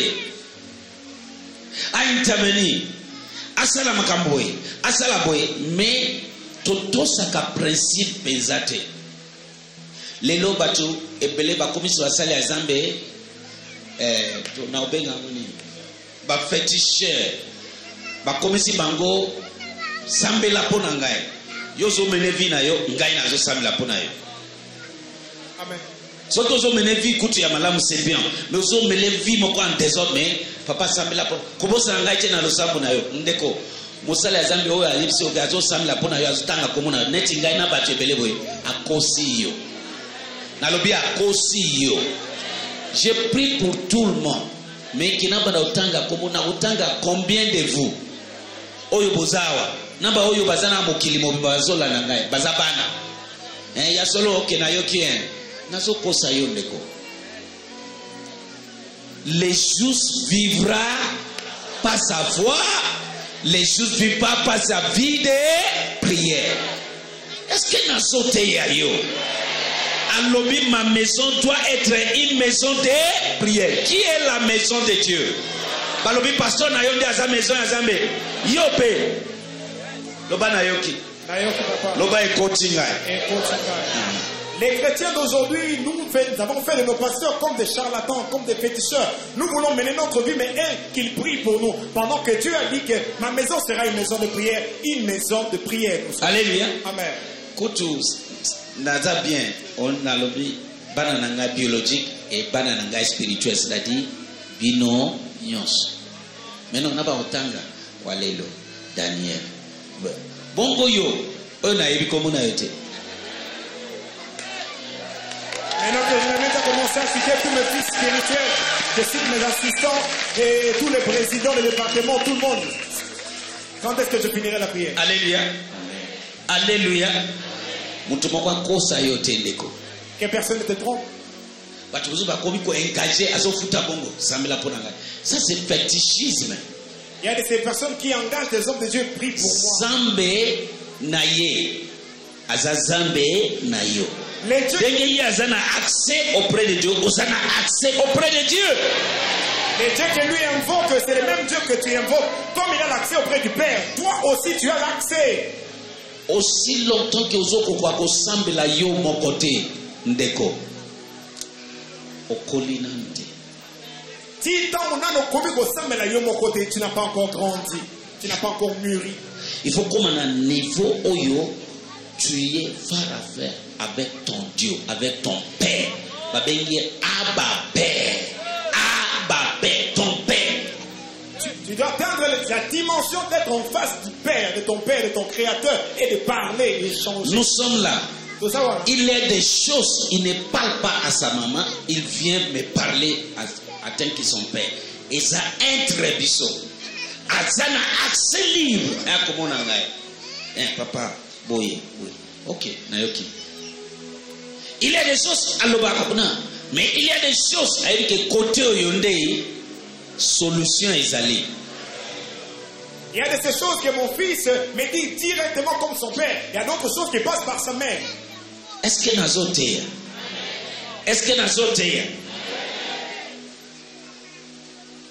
a intervenu. Asala makamboy, asala boy, mais toto saka principe pesate. Lelo batu ebele ba komiso asali ya Zambe to na obenga moni. Ba féticheur ba komisi bango sambela pona ngai. Yozo menevi na yo ngai na zo sambela pona yo. Amen. Soto zo menevi kutu ya malamu c'est bien. Mais zo menevi moko en désordre mais papa sambela pona. Kobosa ngai tena lo sambu na yo. Ndeko musala ya Zambe oyo alipsi ogazo sambela pona yo azutanga komuna neti ngai na batu ebele boy akosi yo. Nalobi akosi yo. Je prie pour tout le monde. Mais qui n'a pas d'otanga komuna otanga combien de vous? Oyo bozawa. Namba oyo bazana mokili mobimba bazola na ngai bazabana ya solo oke na yo kien nazo kosa yo ndeko. Les justes vivra par sa foi, les justes vivent pas par sa vie de prière. Est-ce que nazo te ya yo alobi ma maison doit être une maison de prière? Qui est la maison de Dieu? Balobi pasteur na yo ndi aza maison ya Zambe yo pe les chrétiens d'aujourd'hui, nous avons fait de nos pasteurs comme des charlatans, comme des féticheurs. Nous voulons mener notre vie, mais qu'ils prient pour nous. Pendant que Dieu a dit que ma maison sera une maison de prière, une maison de prière. Alléluia. Amen. Koutou, naza bien, on a lobby, banananga biologique et banananga spirituel, c'est-à-dire bino nyos. Maintenant, on n'a pas otanga, walelo, Daniel. Bongo yo, on a eu comme on a été. Maintenant que je vais commencer à citer tous mes fils spirituels, je cite mes assistants et tous les présidents des départements, tout le monde. Quand est-ce que je finirai la prière? Alléluia. Alléluia. Que personne ne te trompe. Ça c'est fétichisme. Il y a de ces personnes qui engagent des hommes de Dieu, prient pour moi. Zambe naye, azazambe nayo. Denge yi azana accès auprès de Dieu, osana accès auprès de Dieu. Les dieux que lui invoque, c'est le même Dieu que tu invoques. Comme il a l'accès auprès du Père, toi aussi tu as l'accès. Aussi longtemps que ozoko kwa kosambela yo mokote ndeko. Okolina nte. Si tu n'as pas encore grandi, tu n'as pas encore mûri. Il faut comme à un niveau oyo, tu es faire affaire avec ton Dieu, avec ton Père. Abba Père, Abba Père, ton Père. Tu dois atteindre la dimension d'être en face du Père, de ton Créateur, et de parler, d'échanger. Nous sommes là. Il y a des choses, il ne parle pas à sa maman, il vient me parler à tel que son père. Et ça entre biso. Azana accès libre. Comment on a papa, boye, ok, nayoki. Il y a des choses à l'obakuna, mais il y a des choses à dire que côté oyonde, solution est allée. Il y a de ces choses que mon fils me dit directement comme son père. Il y a d'autres choses qui passent par sa mère. Est-ce que nazotea? Est-ce que nazotea?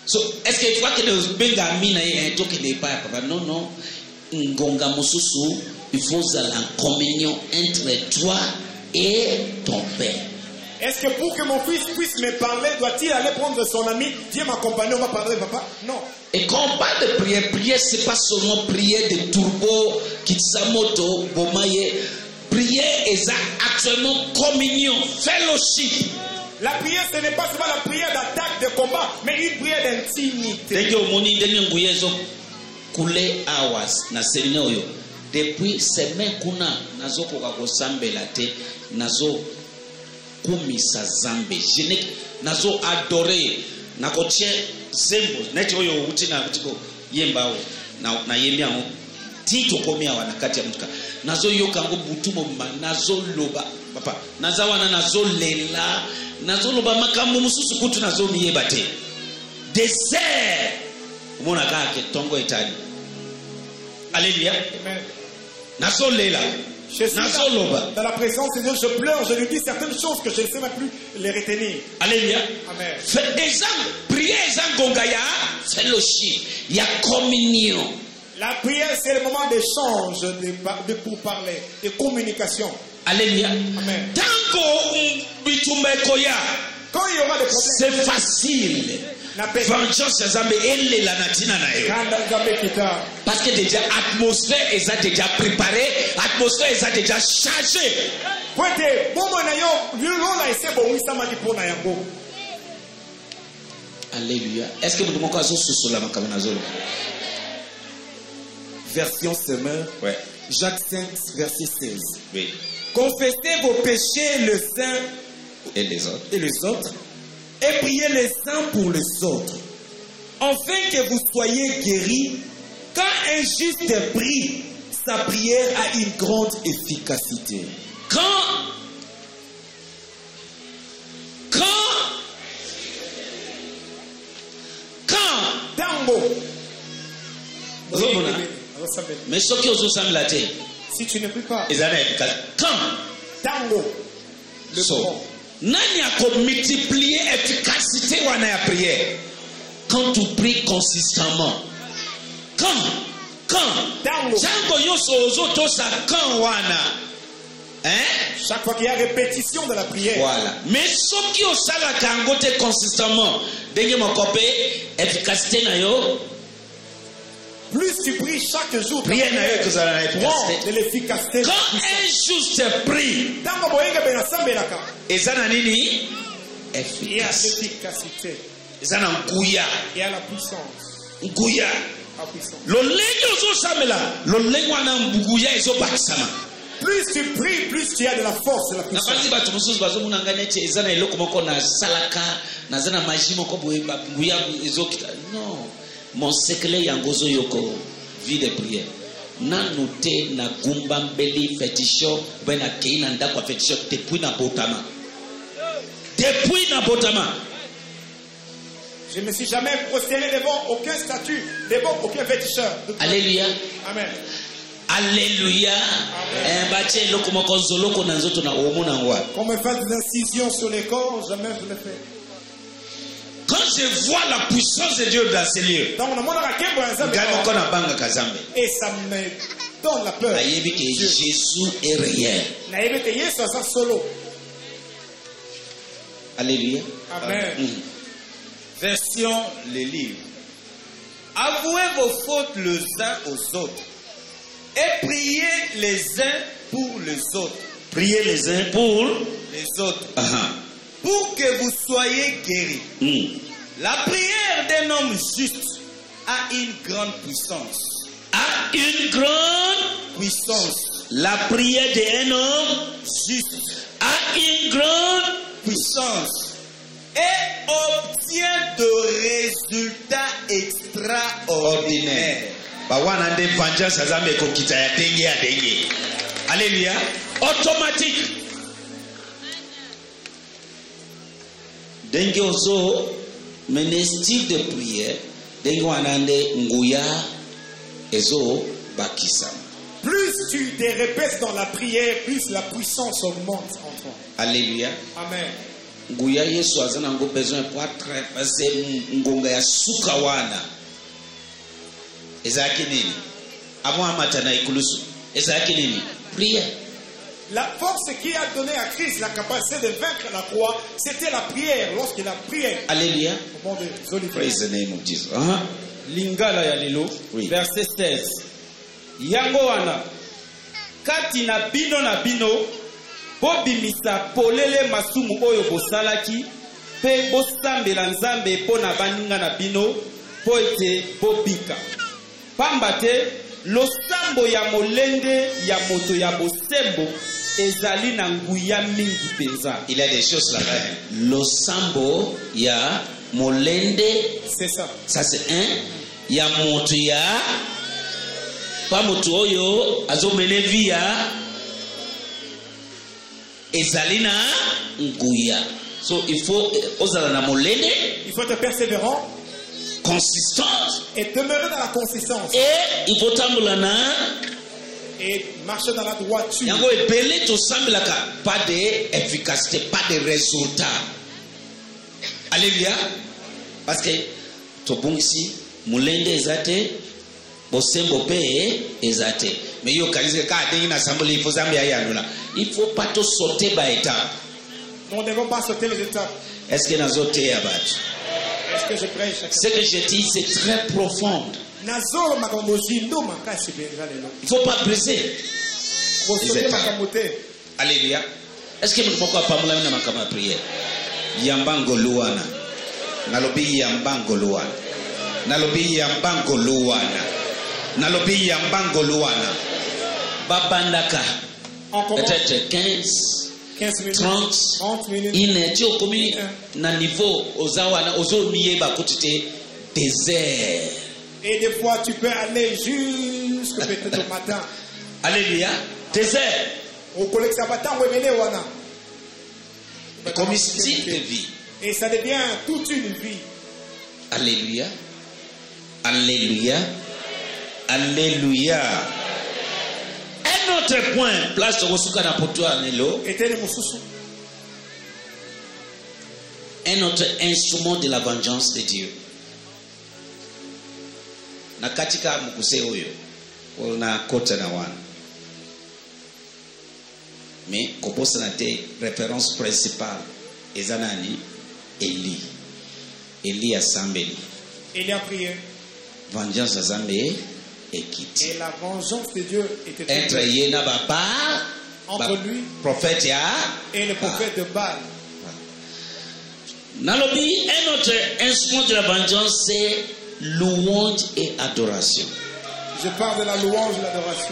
So, est-ce que tu vois que le benga mina est un truc qui n'est pas papa? Non, non. Ngonga mususu, il faut la communion entre toi et ton père. Est-ce que pour que mon fils puisse me parler, doit-il aller prendre son ami, viens m'accompagner, on va parler, papa? Non. Et quand on parle de prière, prière, c'est pas seulement prière de turbo, kitsamoto, bomaye. Prière est actuellement communion, fellowship. La prière, ce n'est pas seulement la prière d'attaque, de combat, mais une prière d'intimité. Depuis semaine kuna nazo koka sambela te nazo kumisa zambe jene nazo adorer nakoche zembo neti oyo uti na utiko yemba na yemia tito komia wana kati ya mtuka nazo yoka ngo butumo nazo loba papa naza wana nazo lela nazo loba makambo mususu kutu nazo miyeba te dessert mona kake tongo etani. Alléluia. Amen. Nazo lela nazo loba dans la présence de Dieu, je pleure, je lui dis certaines choses que je ne sais même plus les retenir. Alléluia. Amen. Prière ezangonga ya fellowship ya communion. La prière, c'est le moment d'échange, de pourparler, de communication. Alléluia. Amen. Quand il y aura des problèmes, c'est facile. Vengeance elle la natina na yo. Parce que déjà atmosphère est déjà préparée, atmosphère est déjà chargée. Alléluia. Est-ce que vous demandez sous la makamazolo? Version Semeur. Ouais. Jacques 5, verset 16. Oui. Confessez vos péchés les uns et les autres. Et priez les uns pour les autres. Afin que vous soyez guéris. Quand un juste prie, sa prière a une grande efficacité. Quand Tango. Mais ce qui est la terre. Si tu ne pries pas. Quand Tango. Le so, nani a multiplier efficacité wana ya prière. Quand tu pries consistamment. Quand Tango yoso ozoto sa quand wana. Hein? Chaque fois qu'il y a répétition de la prière. Voilà. Mais ce qui au sala kangote consistamment, dengue mokope efficacité na yo. Plus tu pries chaque jour, de l'efficacité. Quand un juste prie, et ça n'a nini efficacité. Et ça n'a nguya. Et à la puissance. Nguya. Le lengo zo samela, le lengo na nguya ezo bakisama. Plus tu pries, plus tu as de la force, de la puissance. Na basi mususu bazomuna ngane ezana eloko moko na salaka, na zana majimo ko boyeba nguya ezo kita. Non. Mon secret yangozo yoko vie de prière. Nanoute na gumba mbeli fetisho bena keina ndakwa fetisho depuis na botama. Depuis na botama. Je ne me suis jamais prosterné devant aucun statut, devant aucun féticheur. Alléluia. Amen. Alléluia. Bache loko moko zoloko na nzoto na omona ngwa. Qu'on me fasse des incisions sur les corps, jamais je le fais. Quand je vois la puissance de Dieu dans ces lieux, et ça me donne la peur. Jésus est réel. Alléluia. Amen. Version les livres. Avouez vos fautes les uns aux autres et priez les uns pour les autres. Priez les uns pour les autres. Pour que vous soyez guéris. La prière d'un homme juste a une grande puissance. A une grande puissance. La prière d'un homme juste a une grande puissance et obtient de résultats extraordinaires. Alléluia. Automatique. Dengue ozo mene style de prière dengue wanande nguya ezo bakisa. Plus tu te répètes dans la prière, plus la puissance augmente en toi. Alléluia. Amen. nguya Yesu azana ngo besoin pour passer ngonga ya suka wana ezaki nini amwamata na ikulusu ezaki nini prière. La force qui a donné à Christ la capacité de vaincre la croix, c'était la prière. Lorsqu'il a prié. Alléluia. Au nom des Oliviers. Praise the name of Jesus. Lingala ya lelo, Oui. verset 16. Yango wana, kati na bino, bobimisa polele masumu oyo bosalaki, pe bosambela nzambe po na baninga na bino, po ete bobika. Pambate, losambo ya molende ya moto ya bosembo, ezali na nguya mingi penza. Il y a des choses là-bas. Losambo ya molende. C'est ça. Ça c'est un. Ya moto ya. Pas moto oyo azomene via. Ezalina nguya. So il faut ozala na molende. Il faut être persévérant. Consistante. Et demeurer dans la consistance. Et il faut tamboulana. Et marcher dans la droiture. Yango epele to sambelaka pas d'efficacité, pas de résultat. Alléluia. Parce que to bungisi mulende ezate bosembo pe ezate. Mais yo kanise ka dengi na sambole il faut zambe ayanola. Il faut pas to sauter ba étape. Nous ne devons pas sauter les étapes. Est-ce que nazote ya batu? Est-ce que je prêche? Ce que je dis c'est très profond. Il ne faut pas briser. Alléluia. Est-ce que nous pouvons pas parler de ma prière? Yambango luana. Nalobi yambango luana. Nalobi yambango luana. Nalobi yambango luana. Babandaka. Peut-être 15 minutes. 30 minutes. Inetio komi na niveau ozawana ozo mieba kutite désert. Et des fois, tu peux aller jusqu'au peut-être au matin. Alléluia. Désert. Comme style de vie. Et ça devient toute une vie. Alléluia. Alléluia. Alléluia. Un autre point. Place de Rosuka na Potua Nelo. Un autre instrument de la vengeance de Dieu. Na katika mukuse huyo una kota na wana mais koposa na te référence principale ezanani Eli asambeli. Il a prié. Vengeance azambe ekiti. Et la vengeance de Dieu était entre yena baba entre lui prophète ya et le prophète de Baal. Nalobi un autre instrument de la vengeance c'est louange et adoration. Je parle de la louange et l'adoration.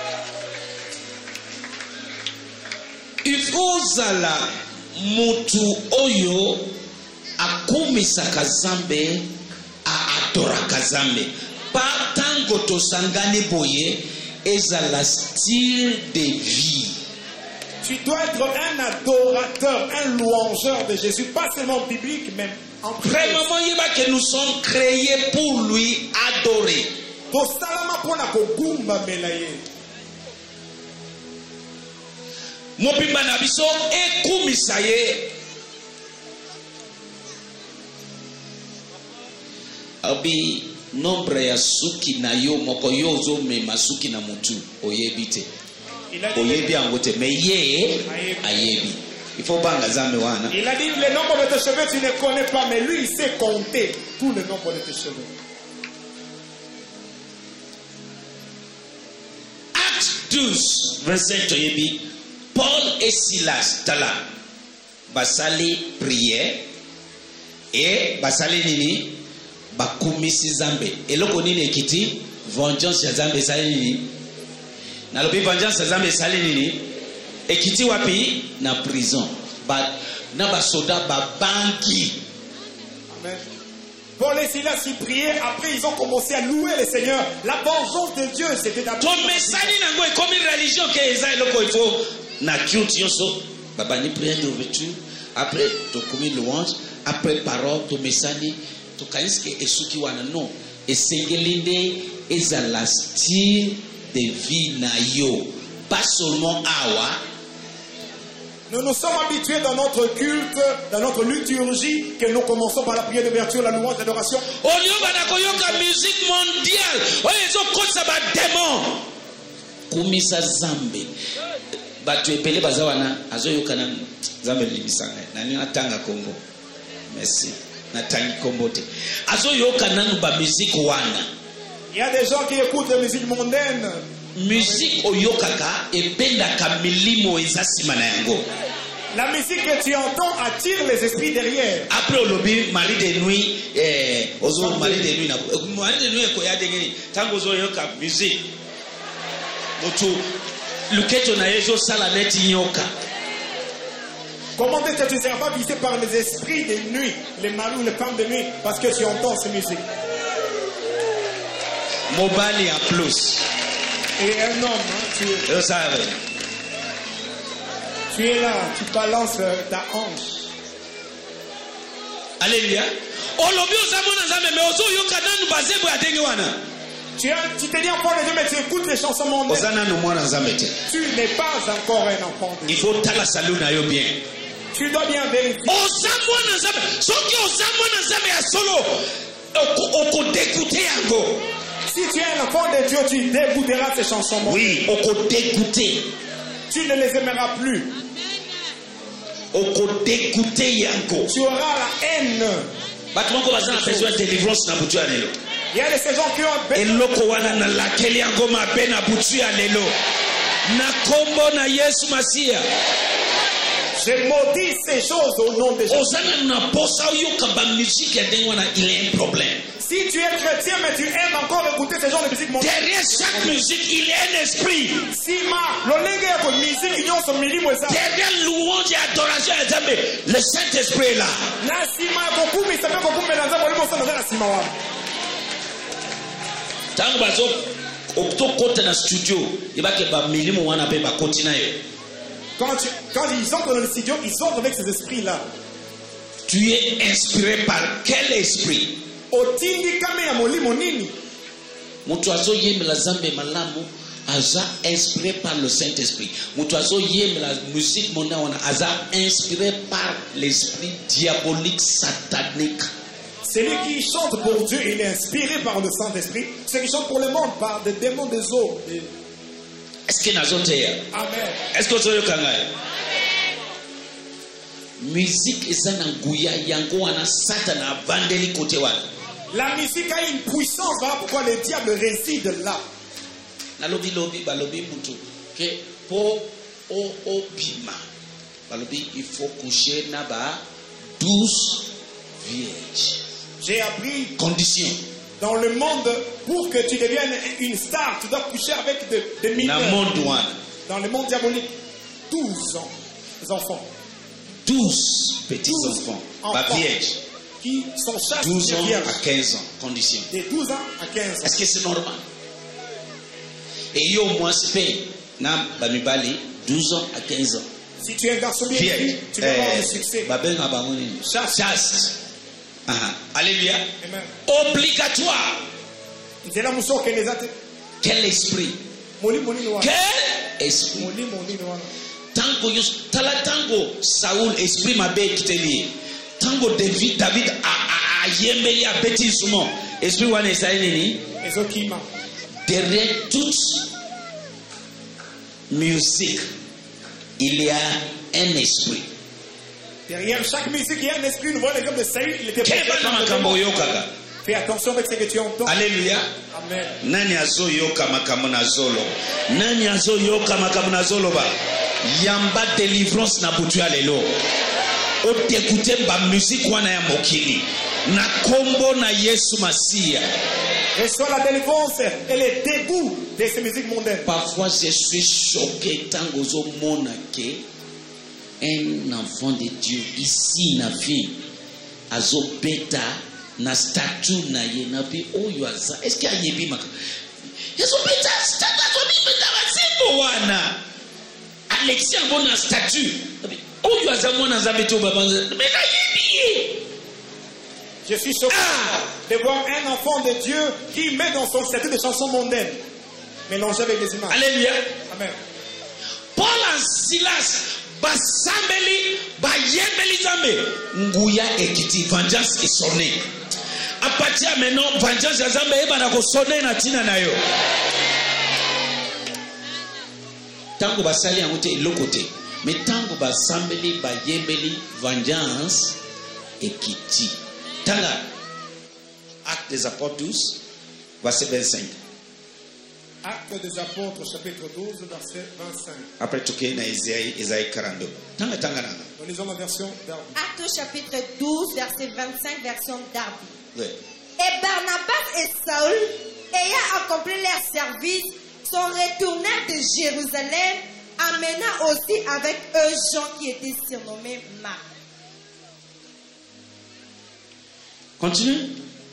Il faut zala mutu oyo akumisa kazambe a adora kazambe. Pas tango to sangane boye ezala style de vie. Tu dois être un adorateur, un louangeur de Jésus, pas seulement biblique, même en prière. Vraiment, il va que nous sommes créés pour lui adorer. Mobimba na biso ekumisa ye. Abi nombre ya suki na yo moko yo zo me masuki na mutu oyebite. Oyebi angote mais ye ayebi. Il faut banga zambe wana. Il a dit le nombre de tes cheveux tu ne connais pas, mais lui il sait compter tout le nombre de tes cheveux. Acte 12 verset toyebi. Paul et Silas tala basali prière et basali nini bakumisi zambe eloko nini ekiti vengeance ya zambe sali nini nalobi vengeance ya zambe sali nini ekiti wapi na prison na basoda babanki. Amen. Paul et Silas ils priaient, après ils ont commencé à louer le Seigneur. La vengeance de Dieu c'était d'abord. To mesali nango comme une religion que eza eloko il faut na culte yoso babani prière d'ouverture après to commis louange après parole to mesali to kaniske esuki wana non esengelinde ezala style de vie na yo pas seulement awa Nous nous sommes habitués dans notre culte, dans notre liturgie, que nous commençons par la prière d'ouverture, la louange, l'adoration. Olioba na koyoka musique mondiale. Oyo ezokosa ba démon. Kumisa zambe. Batu epele bazawana azoyoka na zambe limisanga. Nani atanga Kongo. Merci. Natangi Kongo te. Azoyoka nanu ba musique wana. Il y a des gens qui écoutent la musique mondaine. Musique oyokaka ependaka milimo ezasima na yango. La musique que tu entends attire les esprits derrière. Après olobi mari de nuit ozo mari de nuit na mari de nuit ko ya dengeni tango ozo yoka musique. Moto luketo na yezo sala neti nyoka. Comment est-ce que tu ne seras pas visé par les esprits de nuit, les maris ou les femmes de nuit, parce que tu entends ces musiques? Mobali en plus. Et un homme, hein, tu es là, tu balances ta hanche. Alléluia. Tu te dis enfant de Dieu, mais tu écoutes les chansons mondaines. Tu n'es pas encore un enfant de Dieu. Il faut tala salou na yo bien. Tu dois bien vérifier. Si tu es un enfant de Dieu, tu dégoûteras ces chansons mondaines. Oui, on peut dégoûter. Tu ne les aimeras plus. On peut dégoûter yango. Tu auras la haine. Il y a de ces gens qui ont besoin. Je maudis ces choses au nom de Jésus. Il y a un problème. Si tu es chrétien, mais tu aimes encore écouter ces genres de musique mondaine. Derrière chaque musique, il y a un esprit. Derrière louange et adoration, le Saint-Esprit est là. Tango bazo okutokota na studio ibake ba milimo wana pe ba kotina yo. Quand ils entrent dans le studio, ils sont avec ces esprits-là. Tu es inspiré par quel esprit? Mutu azo yemela zambe malamu aza inspiré par le Saint-Esprit. Mutu azo yemela musique mondaine wana aza inspiré par l'esprit diabolique satanique. Celui qui chante pour Dieu, il est inspiré par le Saint-Esprit. Ceux qui chantent pour le monde par des démons des eaux. Est-ce que nazoteya? Amen. Est-ce que vous avez musique ezana nguya yango wana satana vandeli kote wana. La musique a une puissance, voilà pourquoi le diable réside là. Nalobi lobi balobi mutu ke po o bima. Balobi il faut coucher na ba 12 vierges. J'ai appris condition. Dans le monde, pour que tu deviennes une star, tu dois coucher avec des mineurs. Dans le monde diabolique, 12 enfants. 12 petits enfants. Vierges. Qui sont chaque 12 ans à 15 ans. Condition. De 12 ans à 15 ans. Est-ce que c'est normal? Et yo moins spé, na bamibali 12 ans à 15 ans. Si tu es un garçon bien élevé, tu vas avoir du succès. Chaste. Alléluia. Amen. Obligatoire. Quel esprit? Quel esprit? Tango Saoul esprit mabe kiteli. Tango David a yembeli a bêtise souvent. Esprit wana esaini nini? Derrière toute musique, il y a un esprit. Derrière chaque musique, il y a un esprit. Nous voyons l'exemple de Saül. Il était fais attention avec ce que tu entends. Alléluia. Amen. Nani azo yoka makambo na zolo. Nani azo yoka makambo na zolo ba. Yamba délivrance na butu ya lelo. O d'écouter ba musique wana ya mokili. Na kombo na Yesu Masia. Reçois la délivrance et le dégoût de ces musiques mondaines. Parfois je suis choqué tango zo monake. Un enfant de Dieu ici na vie azo beta na statue na ye na bi oyo aza est-ce qu'il y a yebi maka azo beta statue azo beta basimbo wana Alexis ngo na statue oyo aza mwana za beto baba mais na yebi. Je suis choqué de voir un enfant de Dieu qui met dans son statut des chansons mondaines mélangées avec les images. Alléluia. Amen. Paul et Silas basambeli bayembeli zambe nguya ekiti vengeance est sonnée. À partir maintenant vengeance ya zambe ebana ko sonner na tina na yo. Tango basali yango te eloko te. Mais tango basambeli bayembeli vengeance ekiti. Tanga Actes des Apôtres 12 verset 25. Actes des Apôtres, chapitre 12, verset 25. Après tout na Isaïe 42. Tanga tanga nanga. Nous lisons la version Darby. Actes chapitre 12, verset 25, version Darby. Oui. Et Barnabas et Saül, ayant accompli leur service, sont retournés de Jérusalem, amenant aussi avec eux Jean qui était surnommé Marc. Continue.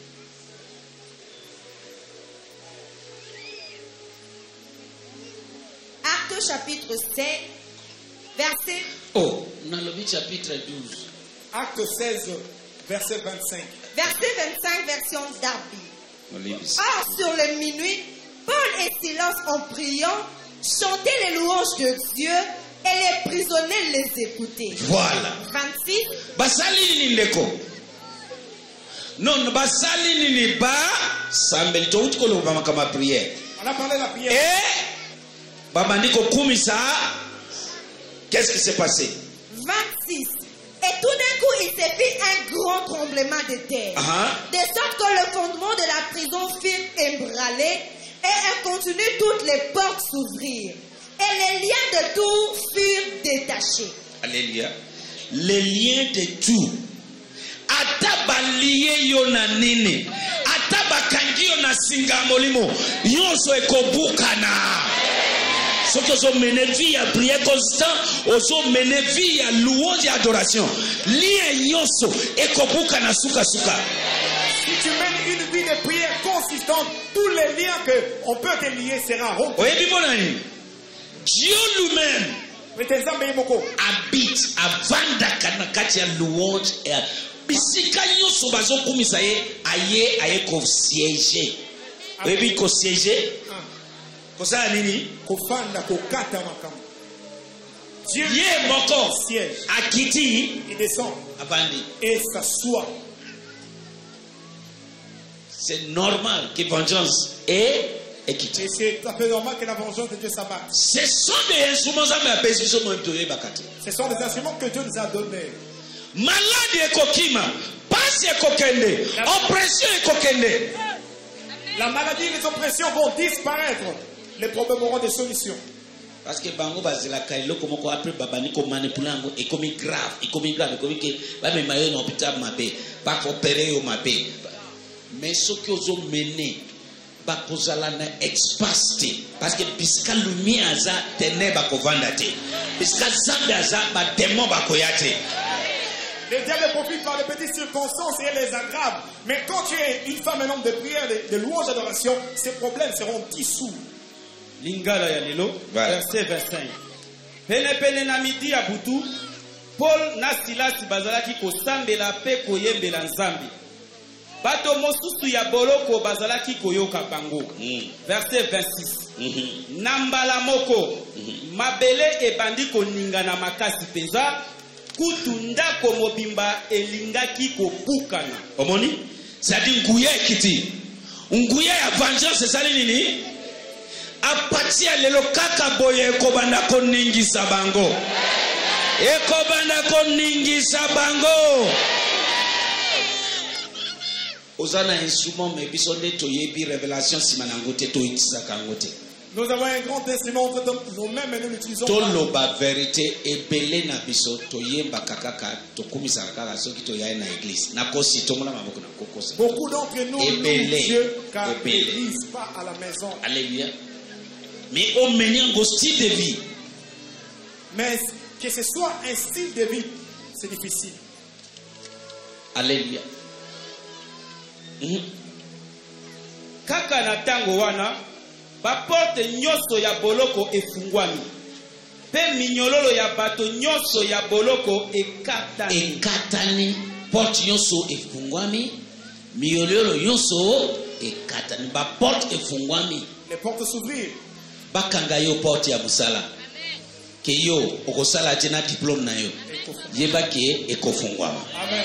Actes chapitre 5, verset... Oh, dans le chapitre 12. Acte 16, verset 25. Verset 25, version Darby. Or, sur le minuit, Paul et Silas, en priant, chantaient les louanges de Dieu et les prisonniers les écoutaient. Voilà. 26. Basali ni ndeko. Non, basali ni ba sambeli to utiko lo bama kama prière. On a parlé de la prière. Et babandiko kumisa. Qu'est-ce qui s'est passé? 26. Et tout d'un coup, il s'est fait un grand tremblement de terre. De sorte que le fondement de la prison fut ébranlé et elle continue toutes les portes s'ouvrir. Et les liens de tout furent détachés. Alléluia. Les liens de tout. Ata baliye yo na nini. Ata bakangi yo na singa molimo. Yonso ekobukana. Ce que sont mené vie à prière constant, oso mené vie à louange et adoration. Lien yonso ekobuka na suka suka. Si tu mènes une vie de prière consistante, tous les liens qu'on peut te lier seront rompus. Oyebi bonani. Dieu lui-même habite avanda kana kati ya louange et bisika yonso bazo kumisa ye aye ko siéger. Oyebi ko siéger. Kosa nini? Kofanda kokata makambo. Dieu yé moko siège. Akiti il descend abandi et s'assoit. C'est normal que vengeance est équité. Et c'est tout à fait normal que la vengeance de Dieu s'abatte. Ce sont des instruments Ce sont des instruments que Dieu nous a donnés. Maladie ekokima, passe ekokende, oppression ekokende. La maladie et les oppressions vont disparaître. Les problèmes auront des solutions. Parce que bango bazela kailo komoko après babani ko manipuler ngo ekomi grave, ekomi que ba me mayo na hôpital mabe, ba ko opérer yo mabe. Mais ce que ozo mené ba kozala na expaste parce que biska lumière aza tene ba ko vanda te. Biska zambe aza ba démon ba ko yate. Les diables profitent par les petites circonstances et les aggravent. Mais quand tu es une femme, un homme de prière, de louange, d'adoration, ces problèmes seront dissous. Lingala ya lelo, verset 25. Pene pene na midi ya butu, Paul na Silas bazalaki kosambela pe koyembela Nzambe. Bato mosusu ya boloko bazalaki koyoka bango. Verset 26. Nambala moko, mabele ebandi koningana makasi penza. Kutunda komobimba elingaki kopukana. Omoni? C'est-à-dire nguya ekiti. Nguya ya vengeance c'est ça nini? Apatia lelo kaka boye ekobanda koningisa bango. Ekobanda koningisa bango. Ozana instrument me bisonde toyebi révélation simanangote to itisa kangote. Nous avons un grand instrument entre nous-mêmes et nous l'utilisons. Toloba vérité ebele na biso toyemba kakaka tokumisa kaka soki toyaye na église. Na kosi tomona maboko na kokosa. Beaucoup d'entre nous louent Dieu car l'église pas à la maison. Alléluia. Mais on mène un style de vie. Mais que ce soit un style de vie, c'est difficile. Alléluia. Kaka na tango wana ba porte nyoso ya boloko efungwami. Pe minyololo ya bato nyoso ya boloko ekatani. Ekatani porte nyoso efungwami. Minyololo nyoso ekatani. Ba porte efungwami. Les portes s'ouvrirent. Bakanga yo porte ya musala. ke yo okosala tena diplôme na yo yeba ke ekofungwama. Amen.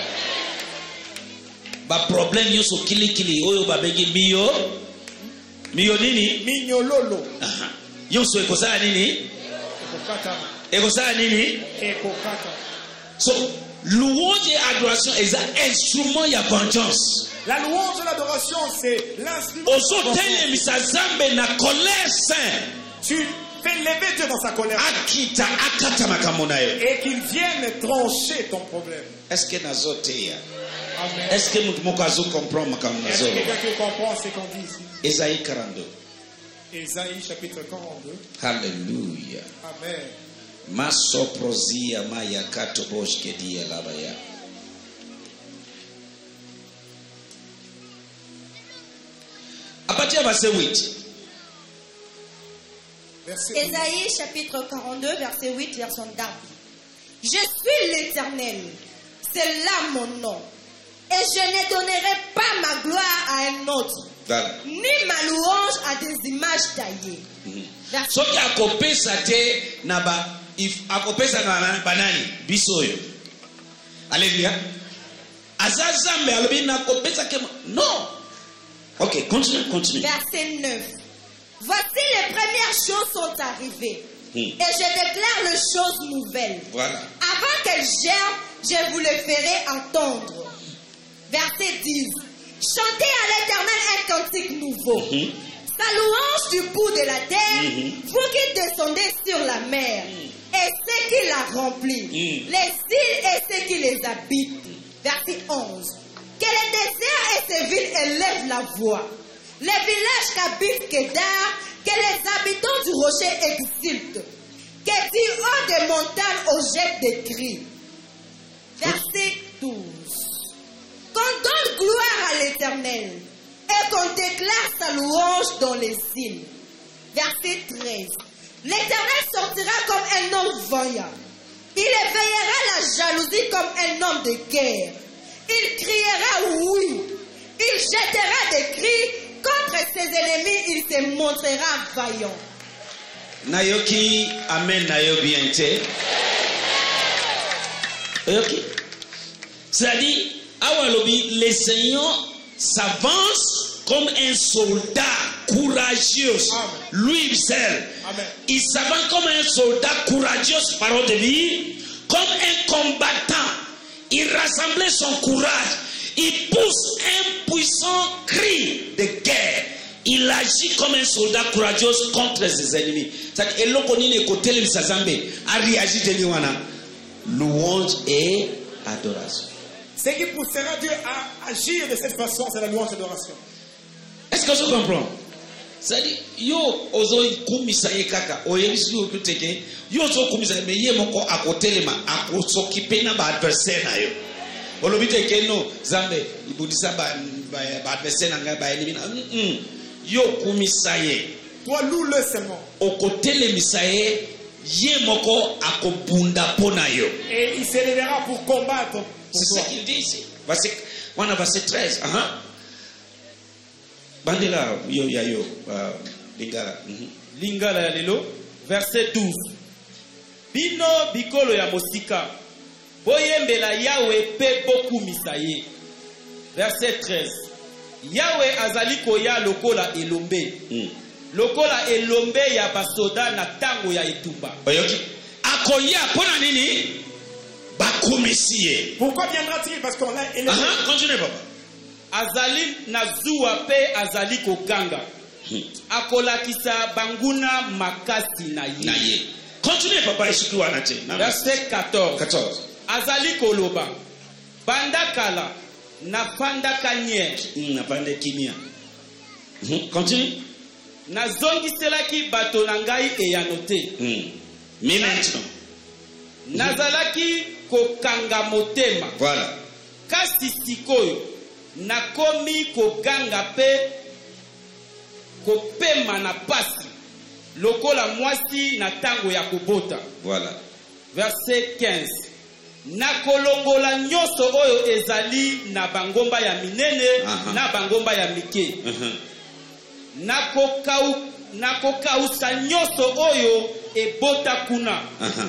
Ba problème yo so kili oyo babengi miyo nini Mignololo. yo so ekosala nini ekosala nini so louange et adoration est un instrument ya vengeance. La louange et l'adoration, c'est l'instrument. Tu fais lever Dieu dans sa colère. Et qu'il vienne trancher ton problème. Est-ce que nazoteya? Amen. Est-ce que nous comprendre Est-ce que quelqu'un comprend ce qu'on dit ici? Ésaïe 42. Ésaïe chapitre 42. Alléluia. Amen. Masoprozia maya katobosh kedia labaya. À partir de verset 8. Ésaïe chapitre 42, verset 8, version d'Arc. Je suis l'Éternel, c'est là mon nom, et je ne donnerai pas ma gloire à un autre, ni ma louange à des images taillées. So ki akopesa te na ba akopesa na banani bisoyo. Alléluia. Azazambe alobi na akopesa ke non. OK, continue. Verset 9. Voici les premières choses sont arrivées. Et je déclare les choses nouvelles. Voilà. Avant qu'elles germent, je vous les ferai entendre. Verset 10. Chantez à l'Éternel un cantique nouveau. Sa louange du bout de la terre, vous qui descendez sur la mer, et ceux qui la remplissent, les îles et ceux qui les habitent. Verset 11. Que les déserts et ses villes élèvent la voix. Les villages qu'habite Kédar, que les habitants du rocher exultent. Que du haut des montagnes on jette des cris. Verset 12. Qu'on donne gloire à l'Éternel et qu'on déclare sa louange dans les îles. Verset 13. L'Éternel sortira comme un homme vaillant. Il éveillera la jalousie comme un homme de guerre. Il criera oui. Il jettera des cris. Contre ses ennemis, il se montrera vaillant. Nayoki, amen, nayobi ente. Nayoki. C'est-à-dire, le Seigneur s'avance comme un soldat courageux. Lui seul. Il s'avance comme un soldat courageux, parole de vie, comme un combattant. Il rassemblait son courage. Il pousse un puissant cri de guerre. Il agit comme un soldat courageux contre ses ennemis. C'est-à-dire, a réagi de l'Iwana. Louange et adoration. Ce qui poussera Dieu à agir de cette façon, c'est la louange et l'adoration. Est-ce que je comprends? C'est-à-dire, yo ozo kumisaye kaka, oyebisi yo kuteke, yo ozo kumisaye me ye moko akotelema, akosokipe na ba adversaire na yo. Olobite keno zambe ibudisa ba adversaire nga ba ennemi na yo kumisaye. Toi loue-le seulement. Okotele misaye ye moko akobunda pona yo. Et il s'élèvera pour combattre. C'est ce qu'il dit ici. Verset 13. Bandela yo yayo lingala. Lingala ya lelo verset 12. Bino bikolo ya mosika. Boyembela Yahweh pe bokumisa ye. Verset 13. Yahweh azali koya lokola elombe. Lokola elombe ya basoda na tango ya etumba. Oyoki. Akoya pona nini? Bakumisiye. Pourquoi viendra-t-il? Parce qu'on l'a élevé. Continue papa. Azali na zuwa pe azali koganga. Akolakisa banguna makasi na ye. Continue papa eshuki wana te. Verset 14. Azali koloba. Bandakala na fandaka nye. Na pande kimia. Continue. Na zongiselaki bato na ngai eyanote. Mais maintenant. Nazalaki kokanga motema. Voilà. Kasi sikoyo nakomi koganga pe kopema na pasi lokola mwasi na tango ya kobota. Voilà. Verset 15. Nakolongola nyoso oyo ezali na bangomba ya minene na bangomba ya mike. Nakokausa nyoso oyo ebota kuna.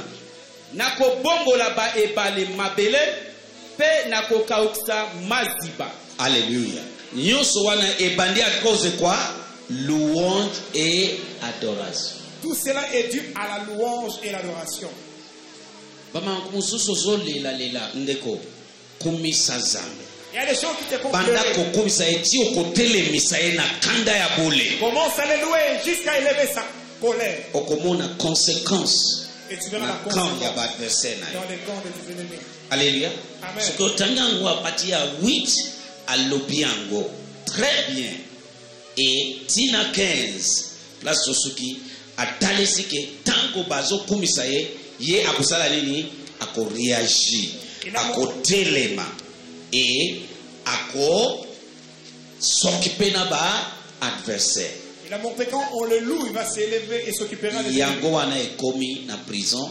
Nakobongola ba ebale mabele pe nakokaukisa maziba. Alléluia. Nyonso wana ebandi à cause de quoi? Louange et adoration. Tout cela est dû à la louange et l'adoration. Bama mususu zolela lela ndeko kumisa zambe. Il y a des gens qui te font Banda pleurer. kokumisa eti okotelemisa ye na kanda ya bole. Commence à les louer jusqu'à élever sa colère. Okomona conséquence Et tu verras na la camp ya conséquence badversaire na dans ye. les camps de tes ennemis. Alléluia. Amen. Ce que tangango apati ya 8 alobiango. Très bien. Et tina 15 place Sosuki atalesi ke tango bazo kumisa ye akusala nini ako réagir akotelema et ako s'occuper na ba adversaire. Il a montré quand on le loue, il va s'élever et s'occupera des ennemis. Yango wana ekomi na prison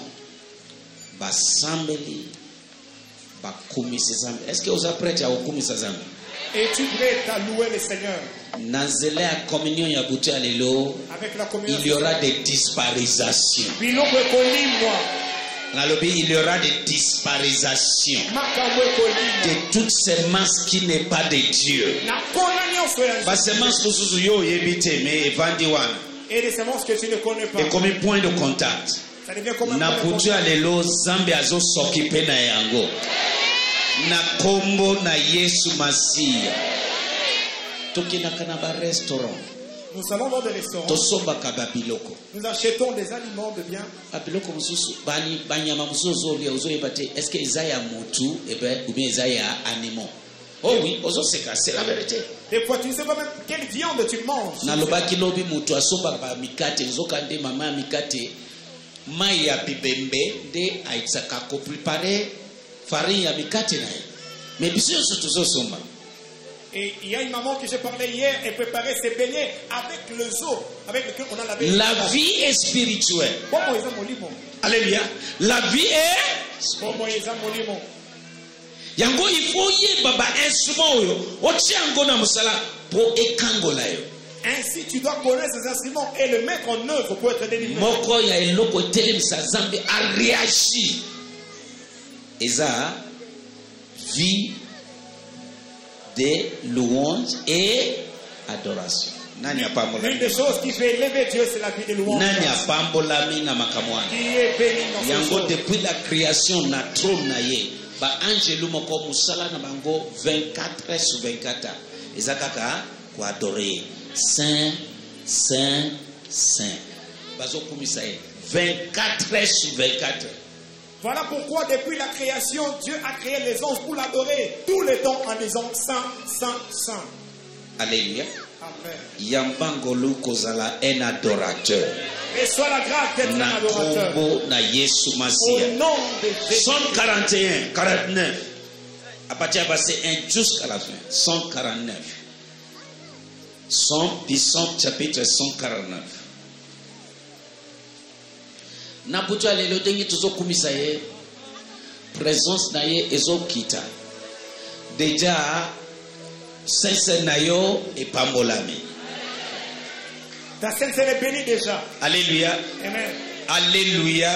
basambeli bakumisa zambi. Est-ce que vous êtes prêts à kumisa zambi? Es-tu prêt à louer le Seigneur? Nanzele ya communion ya butu alelo, Avec la communion. il y aura des disparisations. Biloko ekoli moi. Nalobi, il y aura des disparisations Makambo ekoli moi. de toute semence qui n'est pas de Dieu. Nakona nyonso ya Ba semence mosusu yo yebite mais evandi wana. et des semences que tu ne connais pas. Et comme point de contact. Ça devient comme un Na point de butu contact. alelo zambi azo s'occuper na yango. Na kombo na Yesu Masiya. Tokinaka na ba restaurant. Nous allons dans des restaurants. Tosombaka ba biloko. Nous achetons des aliments de bien. Abiloko mususu bani banyama mususu olia ozoyeba te est-ce que eza ya mutu ou bien eza ya animal. Oh oui, ozoseka, c'est la vérité. Des fois, tu ne sais pas même quelle viande tu manges. Nalobaki lobi mutu asomba ba mikate nzokande mama ya mikate mai ya bibembe nde aitsaka ko préparer farine ya mikate na ye. Mais biso nyonso tozosomba. Et il y a une maman que j'ai parlé hier, elle préparait ses beignets avec le zoo, avec lequel on a lavé. La vie est spirituelle. Bomo eza molimo. Alléluia. La vie est Bomo eza molimo. yango il faut yeba ba instrument oyo otia yango na musala po ekangola yo. Ainsi, tu dois connaître ces instruments et le mettre en œuvre pour être délivré. Moko ya eloko etelemisa zambi a réagi. Eza vie de louange et adoration. Nani apambola? L'une des choses qui fait élever Dieu, c'est la vie de louange. Nani apambola mina makamwana? Qui est béni dans ce Yango jour. depuis la création na trône na ye. Ba angelu moko musala na bango 24 sur 24. Eza kaka ko adorer. Saint, saint, saint. Bazo kumisa ye 24 sur 24. Voilà pourquoi depuis la création, Dieu a créé les anges pour l'adorer tout le temps en disant Saint, Saint, Saint. Alléluia. Amen. Yambangolu kozala un adorateur. Et soit la grâce d'être un Na adorateur. kombo na Yesu Au Masiya. nom de Jésus. Psalme 41, 49. À partir du verset 1 jusqu'à la fin. 149. Psalme chapitre 149. Na butu alelo dengi tuzokumisa ye. Présence na ye ezokita. Déjà sense na yo epambolami. Ta scène est bénie déjà. Alléluia. Amen. Alléluia.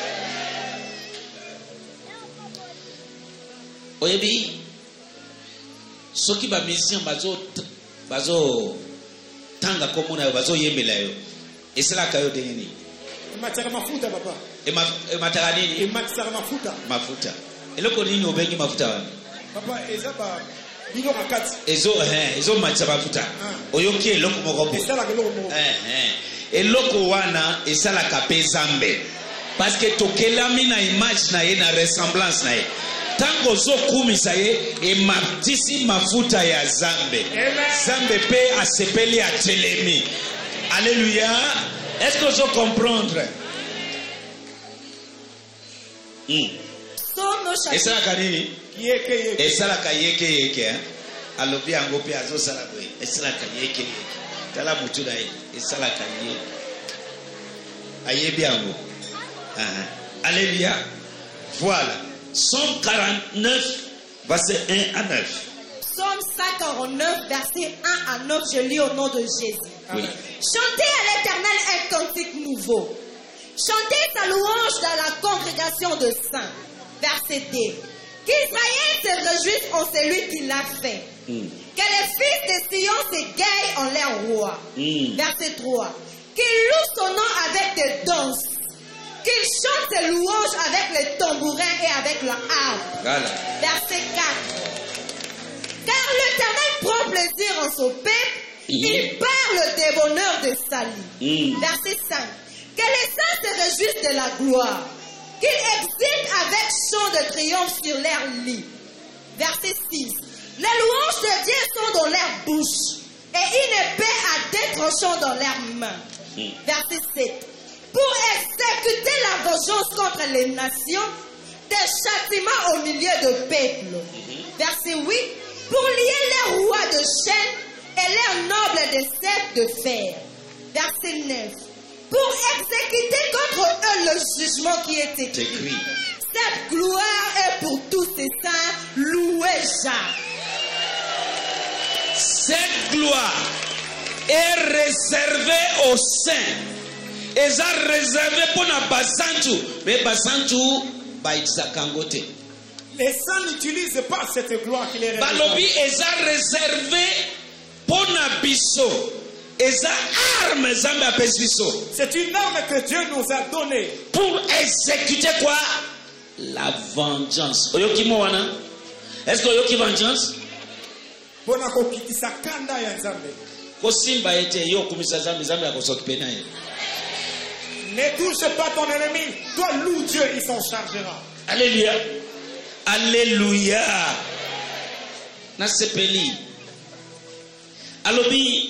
Oyebi soki ba musicien bazo tanga komona yo bazo yembela yo esalaka yo ndenge nini? Emataka mafuta papa. Emataka nini? Emataka mafuta. Mafuta. Eloko nini obengi mafuta wana? Papa eza ba biloko akati. Ezo matisa mafuta. Oyoki eloko moko bo. Esala keloko moko. Eloko wana esalaka pe Zambe. Parce que tokelami na image na ye na ressemblance na ye. Tango zo kumisa ye ematisi mafuta ya Zambe. Zambe pe asepeli a telemi. Alléluia. Est-ce que vous comprenez? Esalaka nini? Esalaka yeke. Alobi yango pe azosala boye. Esalaka yeke. Tala mutu na ye. Esalaka ye. Ayebi yango. Alléluia. Voilà. Psalme 49, verset 1 à 9. Psaume 149, verset 1 à 9, je lis au nom de Jésus. Oui. Chantez à l'Éternel un cantique nouveau. Chantez sa louange dans la congrégation de saints. Verset 2. Qu'Israël se réjouisse en celui qui l'a fait. Que les fils de Sion s'égayent en leur roi. Verset 3. Qu'ils louent son nom avec des danses. Qu'ils chantent ses louanges avec les tambourins et avec la harpe. Voilà. Verset 4. Car l'Éternel prend plaisir en son peuple. Il parle des bonheurs de salut. Verset 5. Que les saints se réjouissent de la gloire. Qu'ils exultent avec chant de triomphe sur leur lit. Verset 6. Les louanges de Dieu sont dans leur bouche. Et une épée à deux tranchants dans leurs mains. Verset 7. Pour exécuter la vengeance contre les nations, des châtiments au milieu de peuples. Verset 8. Pour lier les rois de chaînes et les nobles de cèpes de fer. Verset 9. Pour exécuter contre eux le jugement qui est écrit. Cette gloire est pour tous ces saints, louez Jah. Cette gloire est réservée aux saints. Et ça réservé pour la basantu. Mais basantu, baïtsakangote. Les saints n'utilisent pas cette gloire qui les réserve. Balobi est réservé pour la biso. C'est une arme que Dieu nous a donnée. Pour exécuter quoi? La vengeance. Est-ce que vous vengeance? Ne touche pas ton ennemi. Toi, loue Dieu, il s'en chargera. Alléluia. Alléluia. Nasepeli. Alobi.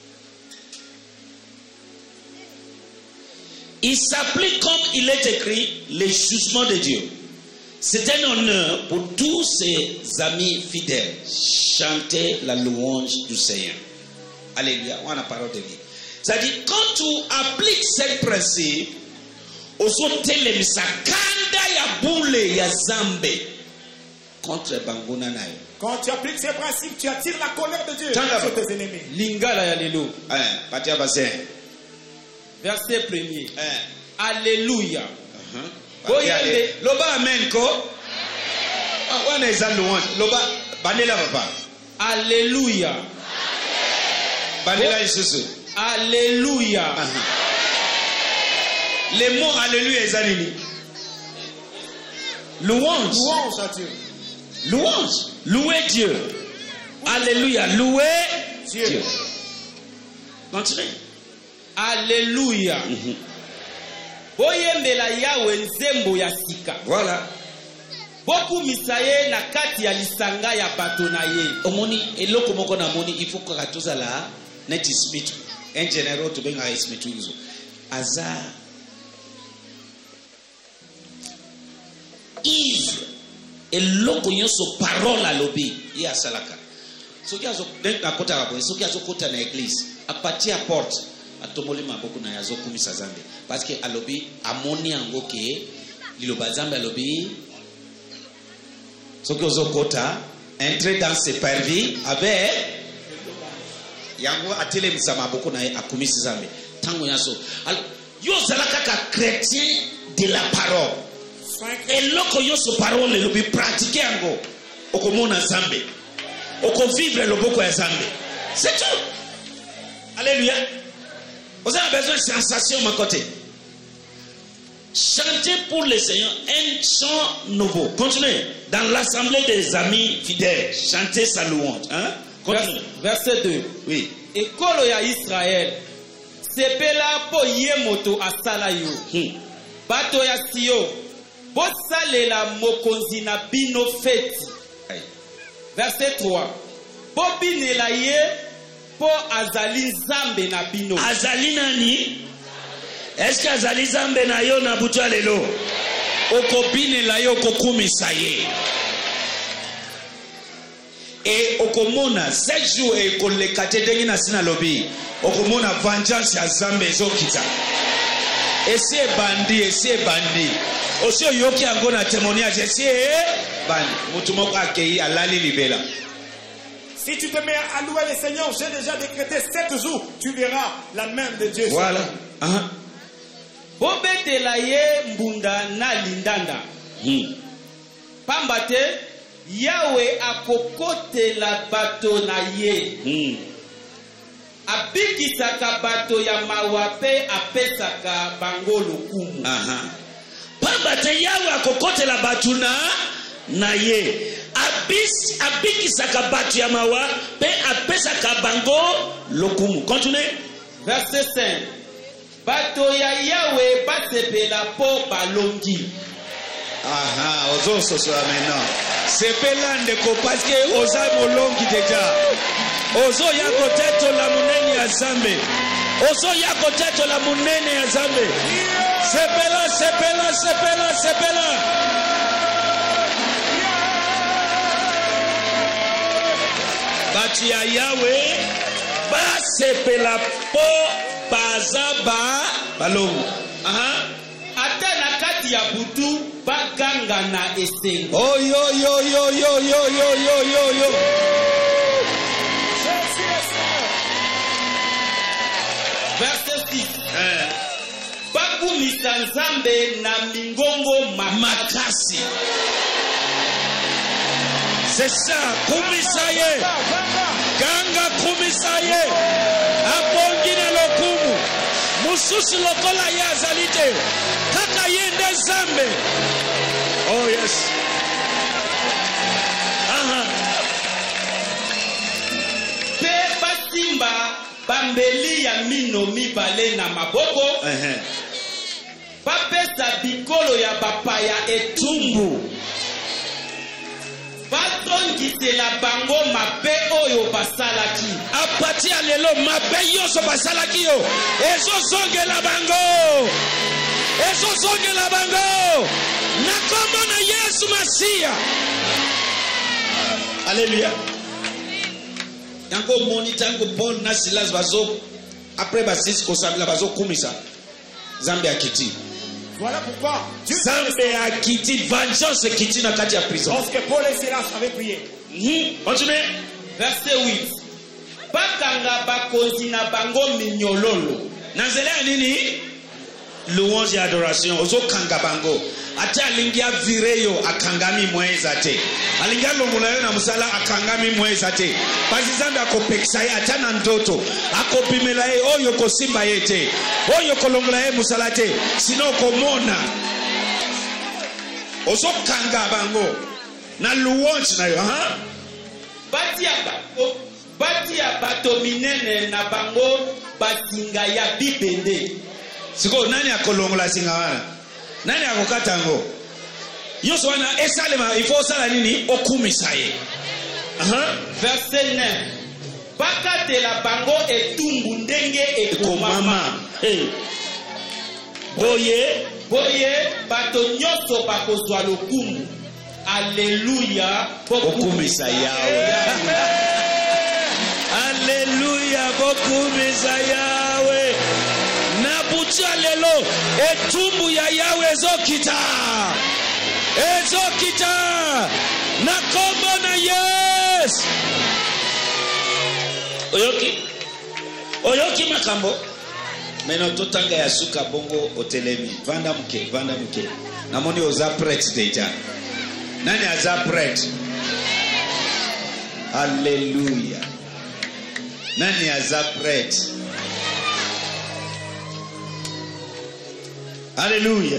Il s'applique comme il est écrit, les jugements de Dieu. C'est un honneur pour tous ses amis fidèles. Chanter la louange du Seigneur. Alléluia. On a la parole de Dieu. C'est-à-dire, quand tu appliques ce principe, quand tu appliques ces principes, tu attires la colère de Dieu sur tes ennemis. Lingala ya lelo. Verset 1er. Alléluia. Loba amen ko. On est à louange. Loba banela papa. Alléluia. Banela Jésus. Alléluia. Les mots alléluia est anini. Louange. Louange à Dieu. Louange. Louer Dieu. Alléluia. Louer Dieu. Continuez. Alléluia. Boyembela yawe nzembo ya sika. Voilà. Boku misaye na kati ya lisanga ya bato na ye. Omoni eloko moko na moni il faut que katoza la net smith. En général to benga smith uzo. Aza Yves eloko nyonso parole alobi ya salaka. Soki azo denk na kota ba soki azo kota na église a partir à porte atomoli maboko na yazo kumisa zambe parce que alobi amoni yango ke liloba zambe alobi soki ozo kota entrer dans ses parvis avec yango atelemisa maboko na akumisa zambe tango yaso yo zalaka ka chrétien de la parole eloko yo so parole lobi pratiquer yango okomona zambe okovivre loboko ya zambe c'est tout. Alléluia. Vous avez besoin de sensation, ma côté. Chantez pour le Seigneur un chant nouveau. Continuez. Dans l'assemblée des amis fidèles, chantez sa louange. Hein? Verset 2. Oui. Ekolo ya Israël. Sepela po yemoto asala yo. Bato ya Sio. Bosalela mokonzi na bino feti. Verset 3. Bobinela ye. Po azali zambe na bino. Azali nani? Est-ce que azali zambe na yo na butu lelo? Okobine la yo kokumisa ye. Et okomona 7 jours et kolekate dengi na sina lobi. Okomona vengeance ya zambe ezokita. Ese bandi. Osi yoki yango na témoignage ese bandi. Mutu moko akei alali libela. Si tu te mets à louer le Seigneur, j'ai déjà décrété 7 jours, tu verras la main de Dieu. Voilà. bobetela ye mbunda na lindanda. Pamba te Yawe akokotela bato na ye. Abikisaka bato ya mawa pe apesaka bango lokumu. Pamba te Yawe akokotela bato na ye. Abikisaka bato ya mawa pe apesaka bango lokumu. Continuez. Verset 5. Bato ya Yawe basepela po balongi. Ozo sosola maintenant. Sepela ndeko parce que oza molongi déjà. Ozo ya koteto la munene ya Zambe. Ozo ya koteto la munene ya Zambe. Sepela. Batu ya Yawe basepela po bazaba balongo. Ata na kati ya butu baganga na esengo. Oh yo. Verset 6. Bakumisa Nzambe na mingongo makasi. C'est ça, kumisaye. Ganga kumisaye. Abongi na lokumu. Mususu lokola ya zalite. Kaka yende Zambe. Oh yes. Pe basimba bambeli ya mino mibale na maboko. Bapesa bikolo ya bapaya etumbu. Batongisela bango mabe oyo basalaki. Apatia lelo mabe yoso basalaki yo. Ezozongela bango. Na kombo na Yesu Masia. Alléluia. Yango moni tango Paul na Silas bazo après basis kosabila bazo kumisa Zambe akiti. Voilà pourquoi Dieu Zambe akiti vengeance kiti na kati ya prison. Parce que Paul et Silas avaient prié. Continuez. Verset 8. Bakanga bakonzi na bango minyololo. Nazela nini? Louange et adoration. Ozo kanga bango. Ata alingia vireyo akangami mweza te. Alingia lomulayo na musala akangami mweza te. Basi Zambe akopekisa ye ata na ndoto. Akopimela ye oyo kosimba ye te. Oyo kolongola ye musala te. Sino komona. Ozo kanga bango. Na louange na yo. Bati ya bato minene na bango basinga ya bibende. Siko nani akolongola singa wana? Nani akokata ngo? Yoso wana esalema ifo sala nini okumisa ye. Verset 9. Bakatela bango etumbu ndenge ekomama. Boye bato nyoso bakozwa lokumu. Alléluia. Bokumisa Yawe. Alléluia. Bokumisa Yawe. Nabutia lelo etumbu ya Yawe ezokita. Na kombo na Yesu. Oyoki makambo. Meno totanga ya suka bongo otelemi. Vanda muke. Namoni oza prêtre deja. Nani aza prêtre? Alléluia. Nani aza prêtre? Alléluia.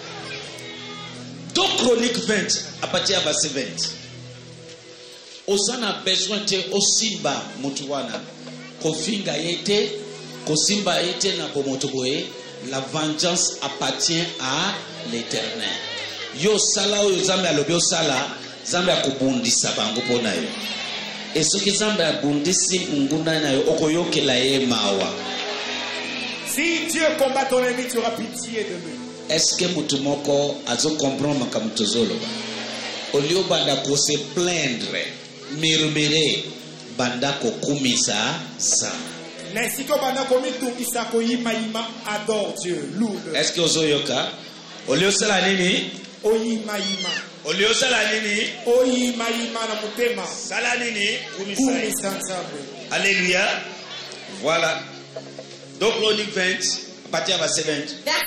Donc Chronique 20 à partir de verset 20. Osana besoin te osimba mutuwana. Kofinga yete, kosimba yete na bomotoboe. La vengeance appartient à l'Éternel. Yo sala oyo Zambe alobi osala, Zambe akubundisa bango pona yo. Et ce que Zambe abundisi ngunda na yo okoyokela ye mawa. Si Dieu combat ton ennemi, tu auras pitié de lui. Est-ce que mutumoko azo comprendre makamutozolo ba? Olio banda ko se plaindre, murmurer, banda ko kumisa sa. Nensiko banda ko mitungisa ko yima adore Dieu, loue. Est-ce que ozoyoka? Olio sala nini? Oyima. Olio sala nini? Oyima na mutema. Sala nini? Kumisa Nzambe. Alléluia. Voilà. Donc Chronique 20, à partir de verset 20. Verset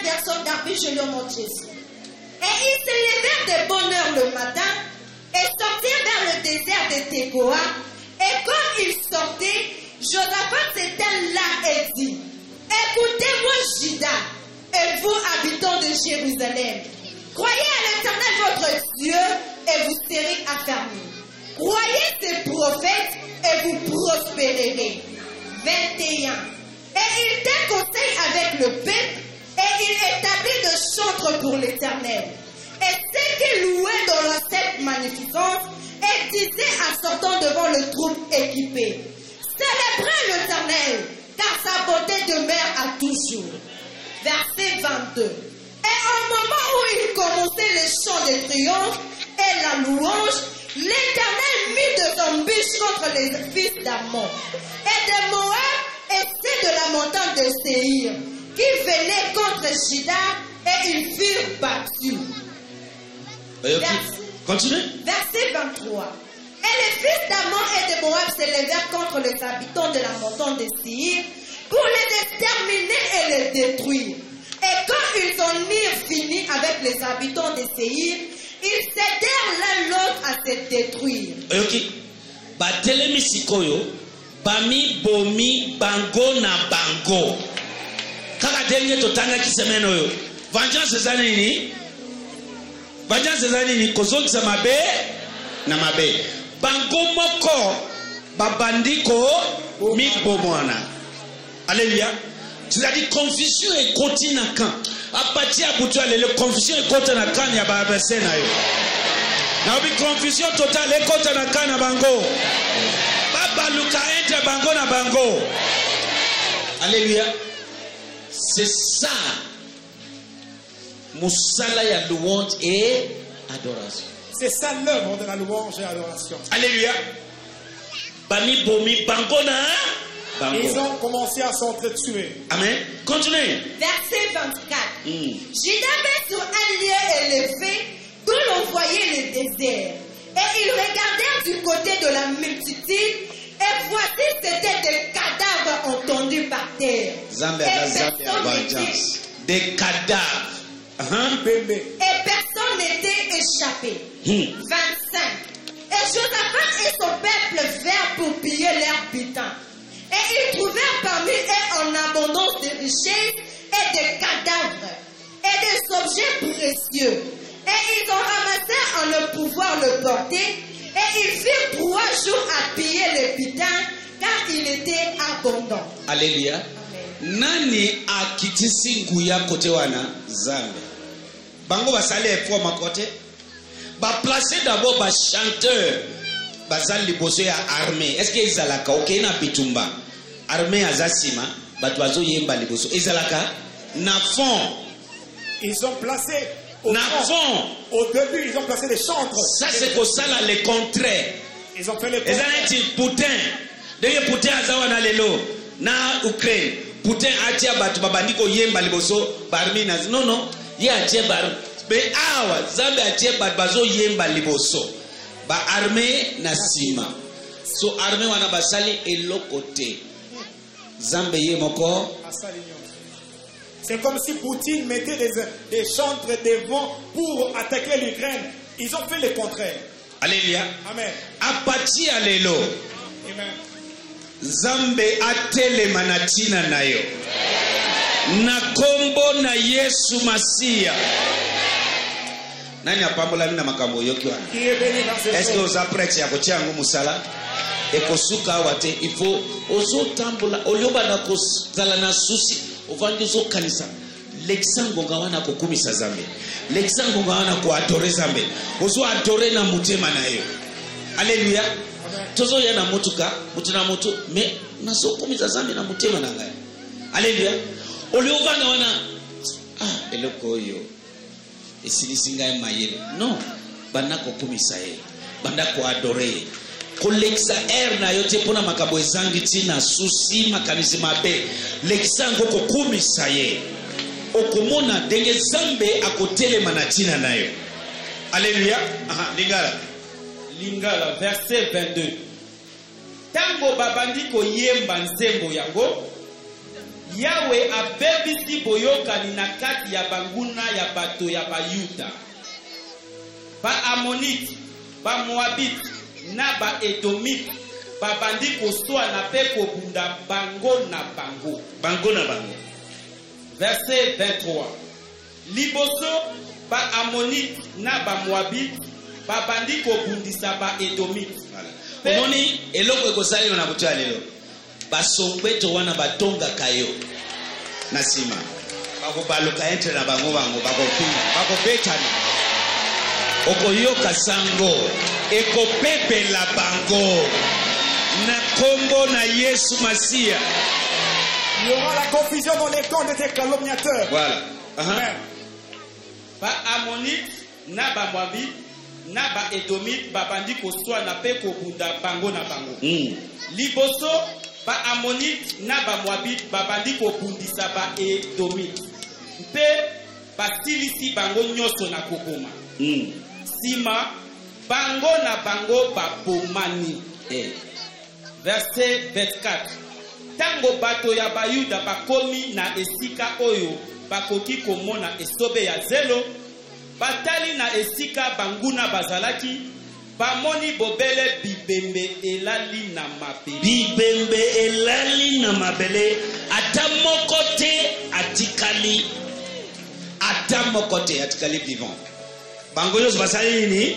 un berceau d'arbuste, je leur montre Jésus. Et ils se levèrent de bonne heure le matin et sortirent vers le désert de Tekoa. Et quand ils sortaient, Josaphat s'éteint là et dit, écoutez-moi, Juda, et vous, habitants de Jérusalem, croyez à l'Éternel votre Dieu et vous serez affermis. Croyez ses prophètes et vous prospérerez. 21. Et il tint conseil avec le peuple et il établit de chantres pour l'Éternel. Et ceux qui louaient dans la cette magnificence et disaient en sortant devant le troupe équipé, célébrez l'Éternel, car sa bonté demeure à toujours. Verset 22. Et au moment où il commençait les chants de triomphe et la louange, l'Éternel mit de embûches contre les fils d'Ammon et de Moab et ceux de la montagne de Séhir, qui venaient contre Juda et ils furent battus. Continue. Verset 23. Et les fils d'Ammon et de Moab se levèrent contre les habitants de la montagne de Séhir pour les exterminer et les détruire. Et quand ils en eurent fini avec les habitants de Séhir, ils s'aidèrent l'un l'autre à se détruire. Ok. Batelemi sikoyo, bami bomi bango na bango. Kaka denye totanga kisemeno yo. Vengeance ezali nini? Vengeance ezali nini? Kozongisa mabe na mabe. Bango moko babandiko mi bomwana. Alléluia. C'est-à-dire confusion et continue quand. À partir de Boutua, la confusion est contre la canne, il y a pas de scénario. La confusion totale est contre la canne à Bango. Baba Luka entre Bango na Bango. Alléluia. C'est ça. Moussala ya louange et adoration. C'est ça l'œuvre de la louange et adoration. Alléluia. Bami bomi Bango na Bango. Ils ont commencé à s'entretuer. Amen. Continuez. Verset 24. Juda met sur un lieu élevé d'où l'on voyait le désert. Et ils regardèrent du côté de la multitude. Et voici, c'était des cadavres entendus par terre. Des cadavres. Et personne n'était échappé. 25. Et Josaphat et son peuple vinrent pour piller leur butin. Et ils trouvèrent parmi eux en abondance de richesses et de cadavres et des objets précieux. Et ils en ramassèrent en ne pouvoir le porter. Et ils firent 3 jours à piller le butin car il était abondant. Alléluia. Nani akitisi nguya kote wana Zambe. Bango basali efo makote. Ba placer d'abord ba chanteur. Bazali liboso ya armée. Est-ce que ezalaka OK na bitumba? Armée azasima batwazo yemba liboso. Ezalaka na fond. Ils ont placé na fond. Au début, ils ont placé des chantres. Ça c'est que ça là le contraire. Ils ont fait le contraire. Ezalati Putin. Denge Putin azawa na lelo na Ukraine. Putin atia batu babandiko yemba liboso barmi na non ye atia bar be awa Zambe atia batu bazo yemba liboso ba armée na sima. So armée wana basali elokote. Zambe ye moko. C'est comme si Poutine mettait des chantres devant pour attaquer l'Ukraine. Ils ont fait le contraire. Alléluia. Amen. Apati alelo. Amen. Zambe atele manatina nayo. Na kombo na Yesu Masia. Nani apambola mina makambo yoki wana? Qui est béni dans ce Est-ce que vous apprêtez ya kotia ngo musala? Ekosuka wate il faut ozo tambola olioba na kozala na susi ovandi zo kanisa. L'exango ngawana kokumisa Zambe. L'exango ngawana ko adorer Zambe. Ozo adorer na mutema na yo. Alléluia. Tozo ya na mutuka, mutuna mutu me naso kumisa Zambe na mutema na ngai. Alléluia. Olioba na wana eloko yo. Esilisinga mayele. Non. Banda kokumisa ye. Banda ko adorer. Koleksa na yote pona makabo ezangi tina susi makanisi mabe. Leksango kokumisa ye. Okomona denge Zambe akotele manatina nayo. Alléluia. Lingala. Lingala verset 22. Tango babandi ko yemba nzembo yango Yawe abebisi boyokani na kati ya banguna ya bato ya Bayuda. Ba Amonite, ba Moabite, na ba Edomite, ba bandi koswa na pe kobunda bango na bango. Bango na bango. Verset 23. Liboso ba Amonite na ba Moabite, ba bandi kobundisa ba Edomite. Omoni eloko ekosali na butu ya lelo. Basongbeto wana batonga kayo na sima. Bakobaluka entre na bango bango bakobetana. Okoyoka sango ekopepela bango na kombo na Yesu Masia. Il y aura la confusion dans les camps de tes calomniateurs. Voilà. Amen. Ba Amonite na ba Moabite na ba Edomite ba bandi koswa na pe kobunda bango na bango. Liboso ba Amonite na ba Moabite ba bandi kobundisa ba Edomite. Mpe basilisi bango nyoso na kokoma. Sima bango na bango babomani. Verset 24. Tango bato ya Bayuda bakomi na esika oyo bakoki komona esobe ya zelo, batali na esika banguna bazalaki, bamoni bobele bibembe elali na mabele. Bibembe elali na mabele, ata mokote atikali. Ata mokote atikali vivant. Bango yoso basali nini?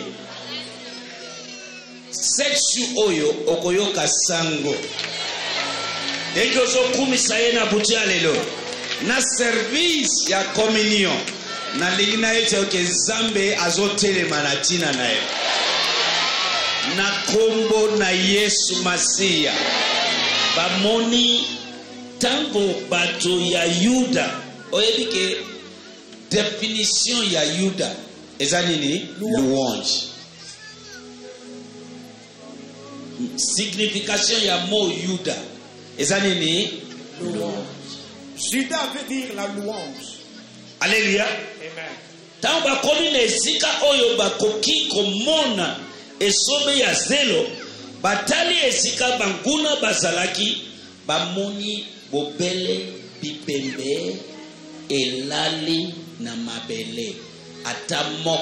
Sexu oyo okoyoka sango. Eki ozo kumisa ye na butu ya lelo. Na service ya communion. Na lingi na ete oke Zambe azotelema na tina na ye. Na kombo na Yesu Masia. Bamoni tango bato ya Yuda. Oyebike definition ya Yuda. Eza nini? Louange. Signification ya mot Yuda. Eza nini? Louange. Judas veut dire la louange. Alléluia. Amen. Tant bakomi na esika oyo bakoki komona esobe ya zelo, batali esika banguna bazalaki, bamoni bobele bibembe elali na mabele. Ata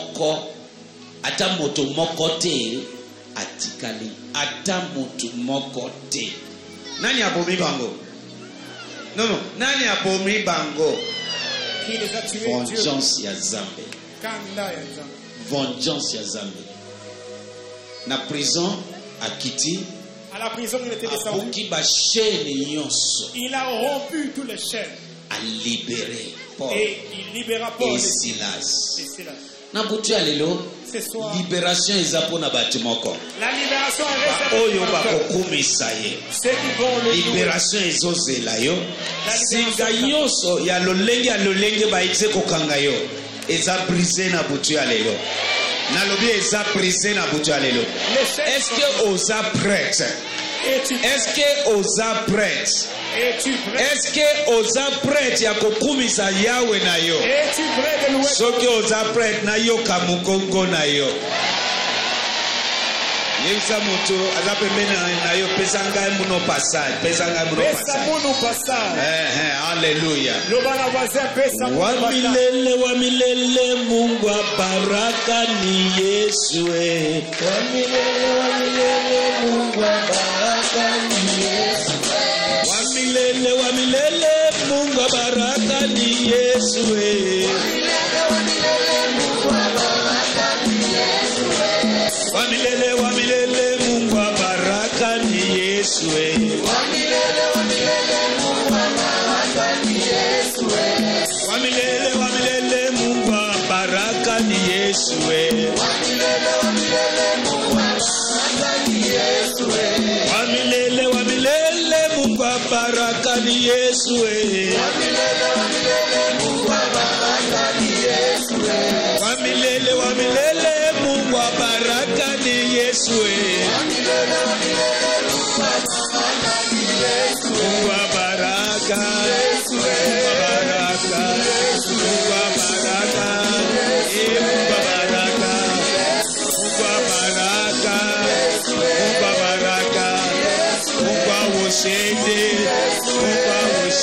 moto moko te atikali. Ata moto moko te. Nani abomi bango? Non. Nani abomi bango? Qui les a tués? Vengeance ya Zambe. Kanda ya Zambe. Vengeance ya Zambe. Na prison akiti. À la prison, il était descendu. Abuki ba chaîne nyonso. Il a rompu tous les chaînes. A libéré Paul. Et il libéra Paul et Silas. et Silas. Na butu ya lelo. Ce soir, Libération ezapo na batu moko. la libération est réservée Oyo pour bakokumisa ye. ceux qui vont le louer. Libération ezozela yo. Singa nyonso ya lolenge baitse kokanga yo. Eza brisé na butu ya lelo. Nalobi eza brisé na butu ya lelo. Est-ce que oza prête? Est-ce que oza prête? Es-tu prêt? Est-ce que oza prête ya kokumisa Yawe na yo? Es-tu prêt de louer? Soki oza prête na yo kamukongo na yo. Yebisa moto aza pembeni na yo pesa ngai muno passage. Pesa ngai muno Pesa passage. munu passage. Hallelujah. Lobana voisin, pesa munu passage. Wa milele Mungu wa baraka ni Yesu. Wa milele Mungu wa baraka ni Yesu. Wa milele Mungu wa baraka ni Yesu. Wa milele Mungu wa baraka ni Yesu. Wa milele Mungu wa baraka ni Yesu. Wa milele Mungu wa baraka ni Yesu. Wa milele Mungu wa baraka ni Yesu. Wa milele Mungu wa baraka ni Yesu. Wa milele Mungu wa baraka ni Yesu. Wa milele Mungu wa baraka ni Yesu. Mungu wa baraka. Mungu wa baraka. Mungu wa baraka. Mungu wa baraka. Mungu wa baraka. Mungu wa baraka. Mungu wa ushindi. Mungu wa ushindi.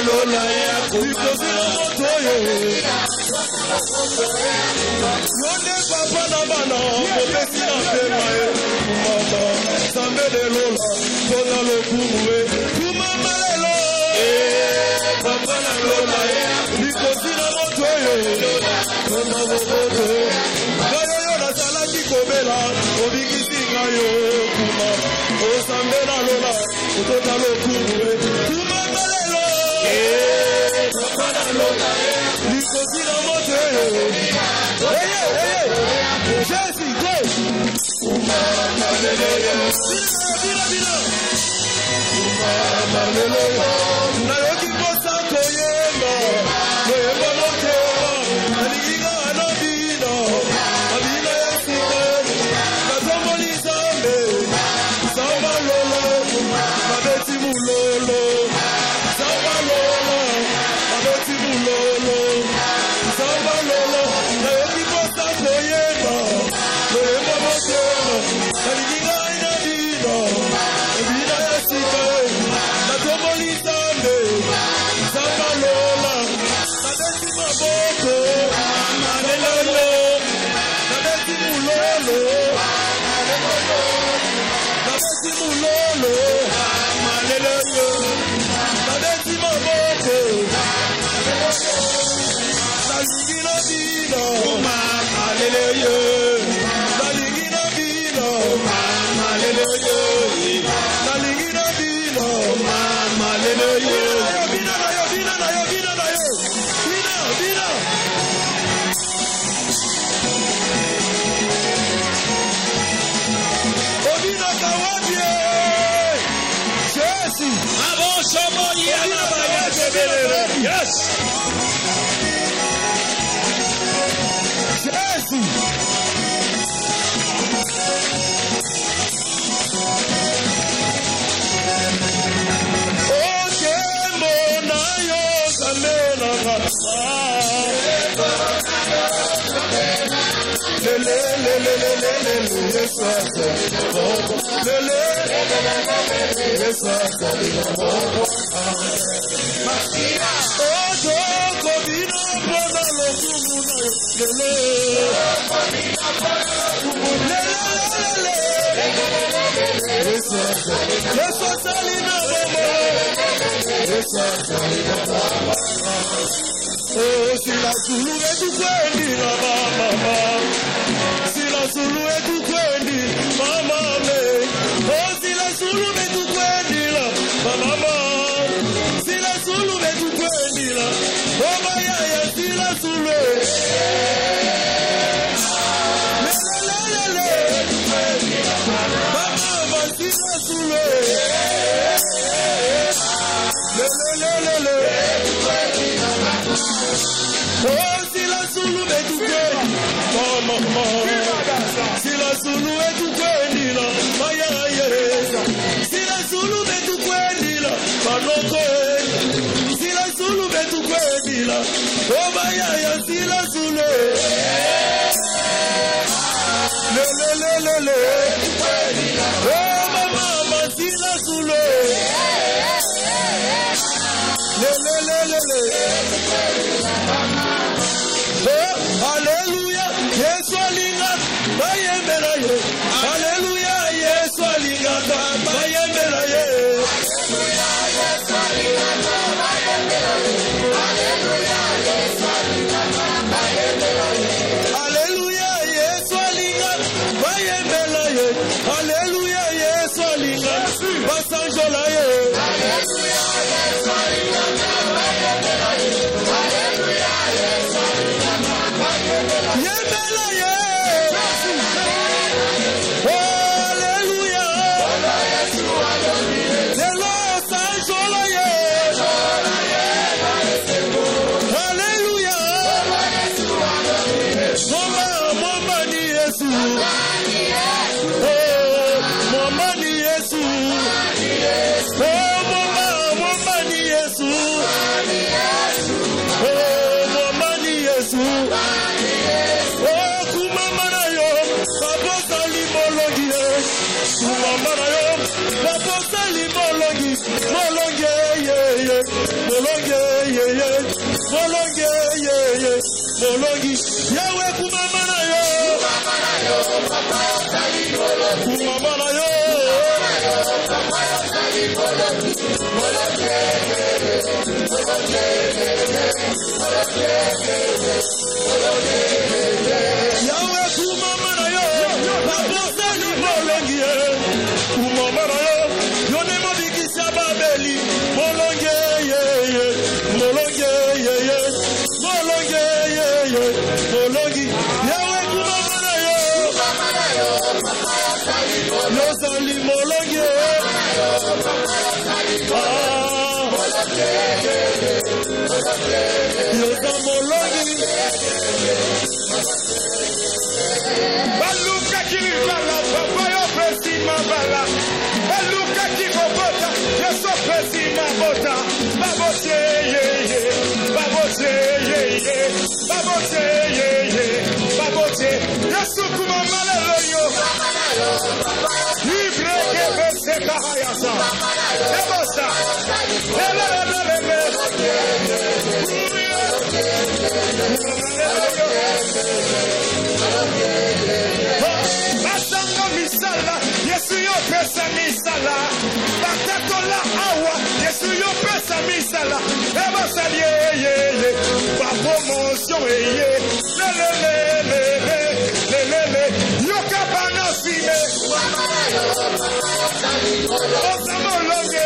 lola ya kumama. Yonde papa na bana, mopesi na pema e. Kumama, sambele lola, toza lokumu e. Kumama lelo, papa na lola e. Likosi na moto e. Koma moto e. Gayo yo na salaki kobela, obikisi ngayo kuma. O sambela lola, toza lokumu e. Kumama lelo, papa na lola e. Likosi na moto e. Jesse, go! Yes. Oh, si la Zulu est tout kwendi la mama, si la Zulu est tout kwendi mama me, oh si la Zulu est tout kwendi la mama, si la Zulu est tout kwendi la, oh bayaya si la Zulu, mama si la Zulu. Oh, si la Zulu est tout kwendi, mama, si la Zulu est tout kwendi la, maya si la Zulu est tout kwendi la, manoko si la Zulu est tout kwendi la, oh maya si la Zulu, le, oh mama si la Zulu, le. Alléluia, Yesu alinga, bayembela ye. Alléluia, Yesu alinga, bayembela ye. Alléluia, Yesu alinga, bayembela ye. Alléluia, Yesu alinga, basanjola ye. Alléluia, Yesu alinga, bayembela ye. Alléluia, Yesu alinga. Yembela ye, molongi yeye molongi yawe kumama na yo kumama na yo yawe kumama na yo babosani molongi kumama na yo yone mobikisa babeli molongi yeye molongi yeye molongi yeye molongi yawe kumama na yo yozali molongi yoza molongi baluka kilibala papa yo pesi mabala baluka kikobota yeso pesi mabota babote yeye babote yeye babote yeye babote yesu kumamala loyo ibreke pese kahayasa ebosa lelelelele basanga misala yesu yo pesa misala batatola awa yesu yo pesa misala ebasali yeye bapromotion eye lelelelele yokabana fime osamolonge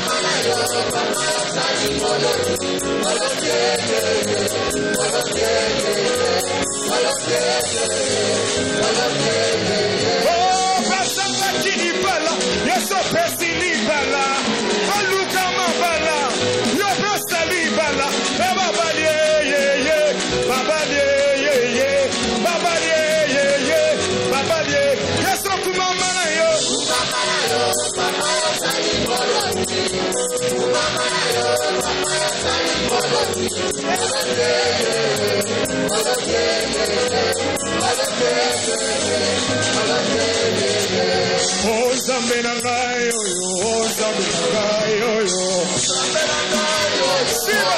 oh basanga kinibala yeso pesi libala baluka mabala yo pesa libala ebabali yeye babali yeye babali yeye babali yeso kumama na yo oh zambe na ngayo yo oh zambe na ngayo yo siba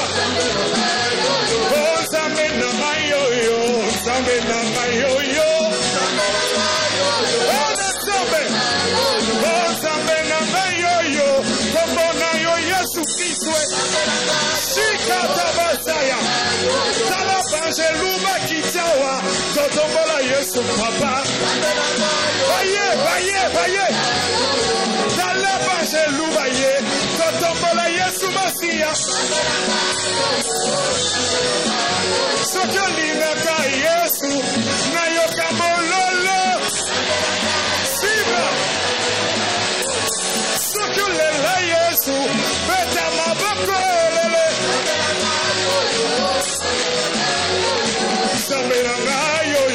oh zambe na ngayo yo zambe na ngayo yo oh zambe na ngayo yo como na yo Yesu Kristo shika tabasaya talabanje luba kitawa totombola Yesu papa baye talabanje luba ye totombola Yesu Masia sokolinga Yesu na yokamololo siba sokolela Yesu beta maboko lele samena yo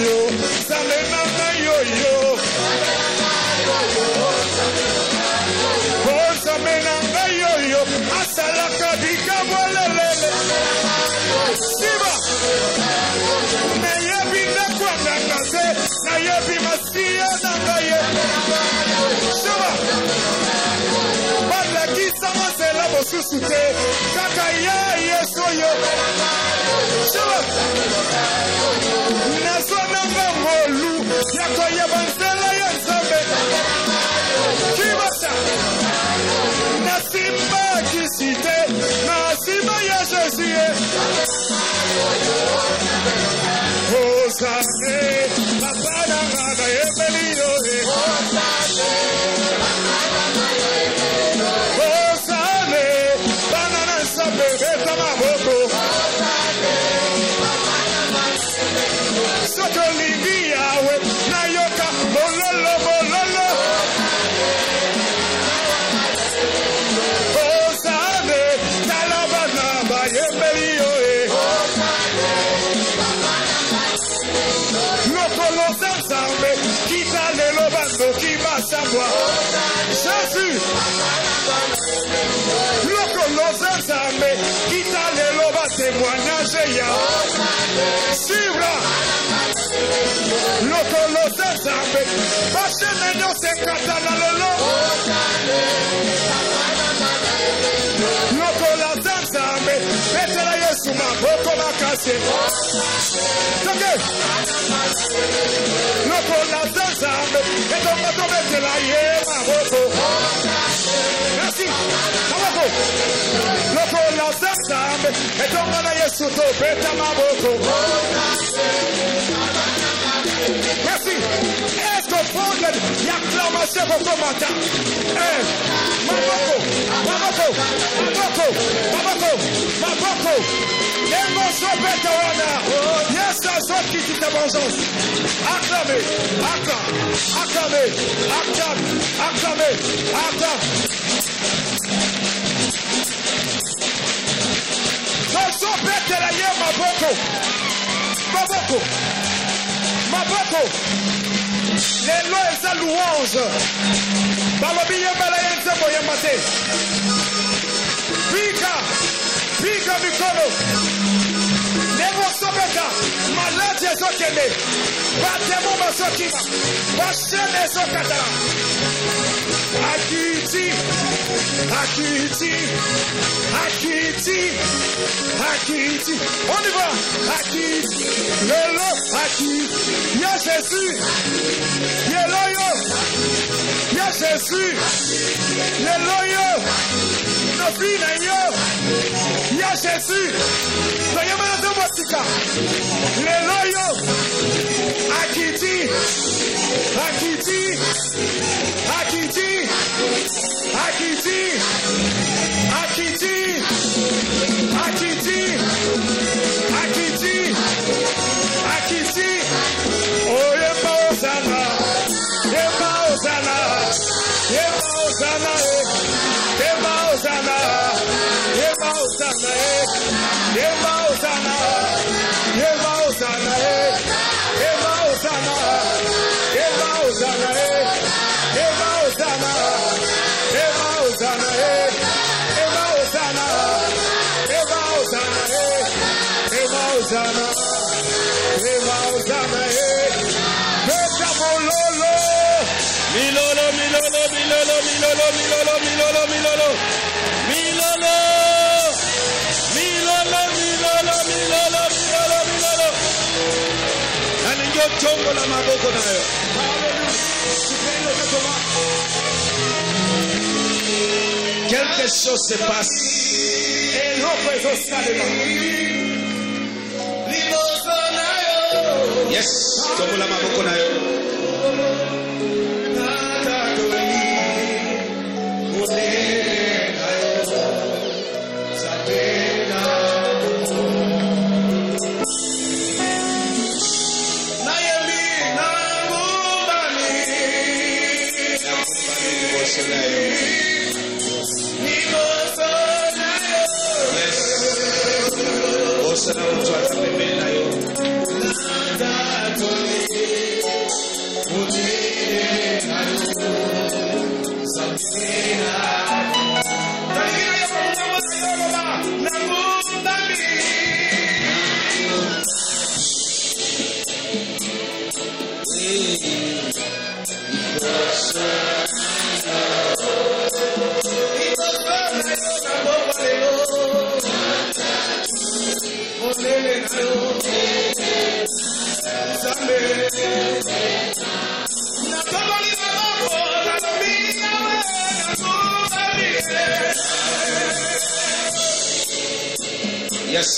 oh samena yo asalaka bikabolele siba nayebi nakwandangase nayebi masia nangaye siba balakisa masela mosusu te kaka ya Yesu yo siba nazonanga molu yakoyeba nzela ya Nzambe kibasa nasimba kisite nasimba ya Jésus osane babana ngana ebelio osane banana Nzambe beta maboko sokolingi yawe nayoka bololo osane talabana bayembelio lokolo Nzambe kita lelo bando kibasabwa Jésus lokolo Nzambe kita lelo batémoignage ya sibra lokolo Nzambe bashene nyose katana lelo lokolo Nzambe betela Yesu maboko makase. Toke. Loko la zanzambe, etonga to betela ye maboko. Merci. Maboko. Loko la zanzambe, etonga na Yesu to beta maboko. Merci. Est-ce que vous êtes l'acclamation pour ce matin? Maboko, Maboko, Maboko, Maboko, Maboko. L'émotion bétawana. Yes, ça soit qui dit ta vengeance. Acclamez, acclamez, acclamez, acclamez, acclamez, acclamez. Chanson bétawana, Maboko, Maboko, Maboko. Les lois et sa louange. Balobiye balayenze boyemate. Pika, pika mikono. Nebo sobeka, malade ezokende. Batemo masokima. Bashene ezokata. Akiti, Akiti, Akiti, Akiti. On y va. Akiti, Lelo, Akiti. Y'a Jésus. Y'a l'oyo. Y'a Jésus. Y'a l'oyo. Nofina yo. Y'a Jésus. Soyez malade de Watika. L'oyo. Akiti. Akiti. Akiti. Akiti. Akiti. Akiti. Akiti. Akiti. Oh, Yemba Osana. Yemba Osana. Yemba Osana. Yemba Osana. Yemba Osana. Yemba Osana. Yemba Osana. Yemba Osana. Yemba Osana. Yemba Osana. Yemba Osana. Yemba Osana. Yemba Osana. Yemba Osana. Yemba Osana. Milolo, Milolo, Milolo, Milolo, Milolo, Milolo, Milolo, Milolo, Milolo, Milolo, Milolo, Milolo. Aningo chongo la maboko nayo. Quelque chose se passe. Et l'autre est au yes, chongo la maboko nayo. Yes.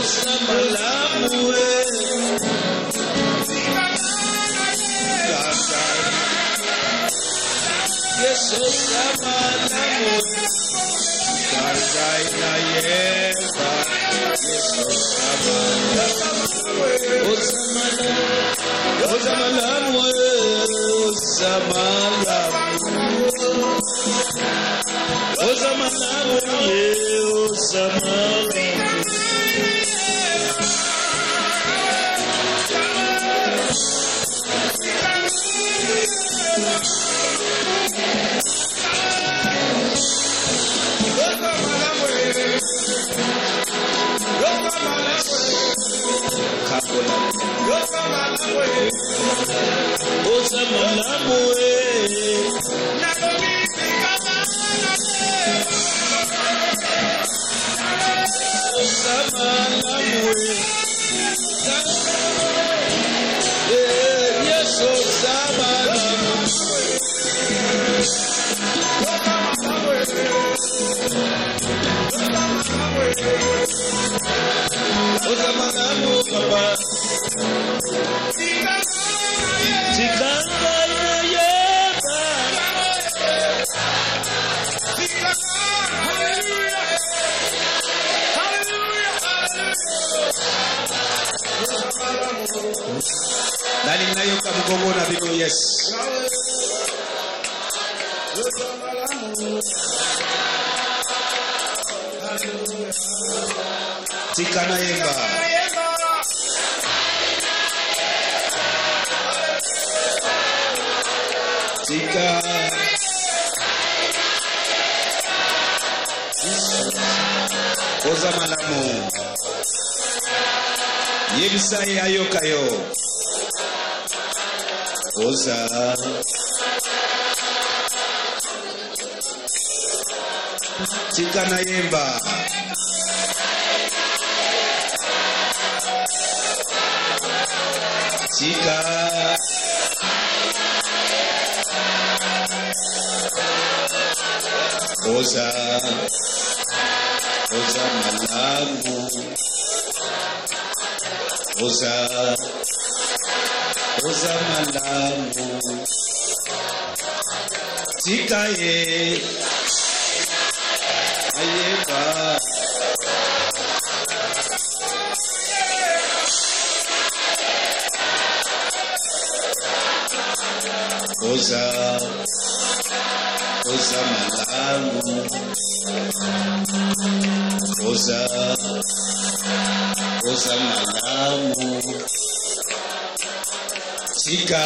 Tikana yemba. Tika. Oza malamu. Yebisa ayokayo. Oza. Tikana yemba. Tika. Oza. Oza malamu. Oza. Oza malamu. Tika ye. Ayeba. Oza. Oza malamu. Oza. Oza malamu. Tika.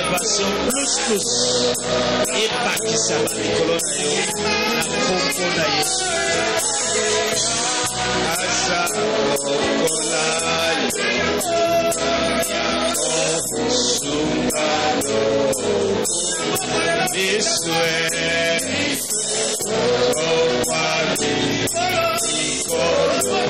élévation plus ebakisa balikolo na yo na kombo na Yesu. Aza lokola yo sungalo Iswe Owani Ikodo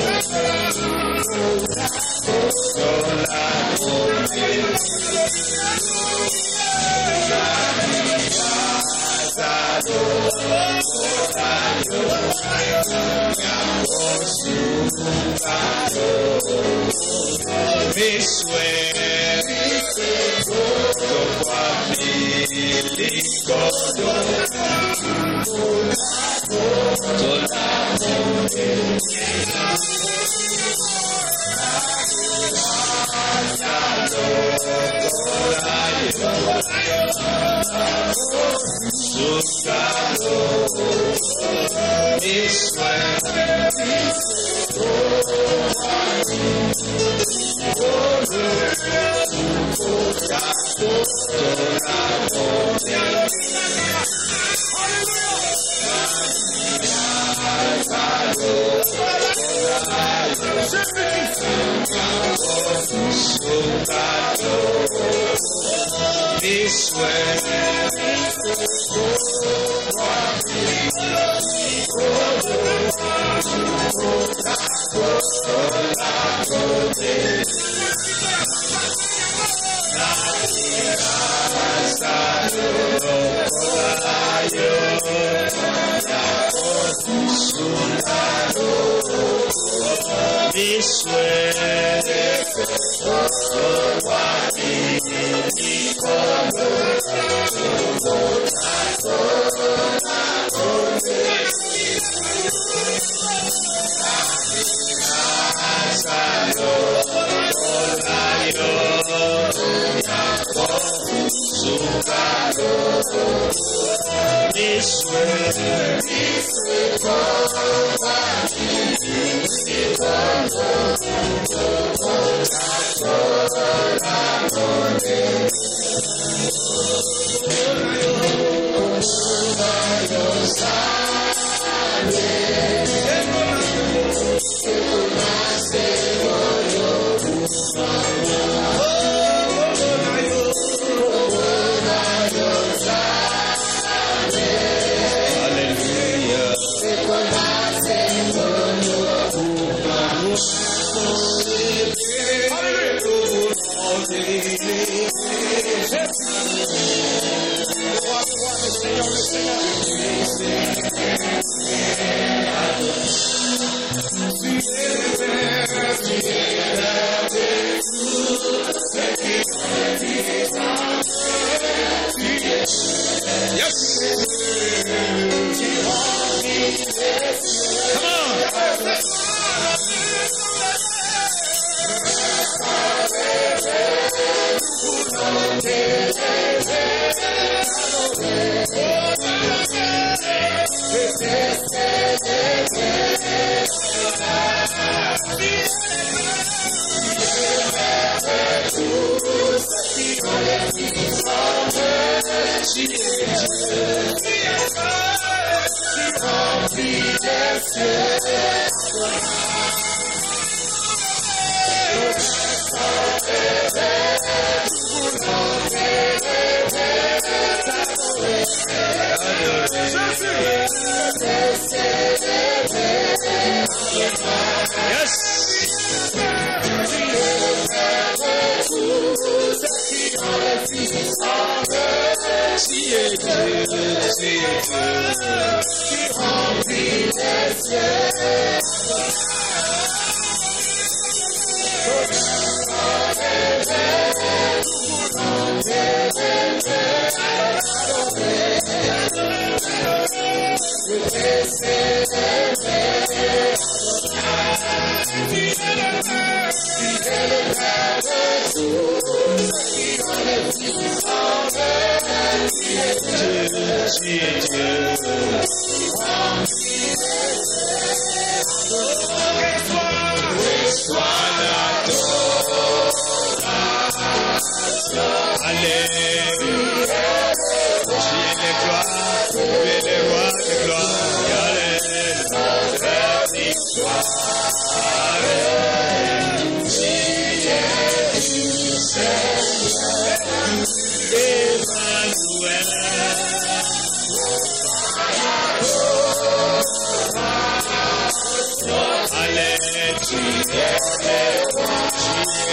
Allez.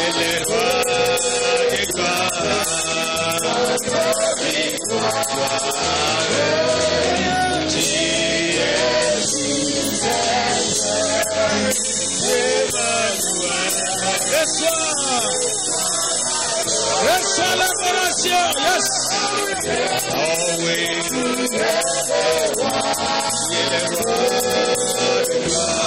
le roi des gloires. Reçois l'adoration, yes. Oh oui. Il est roi de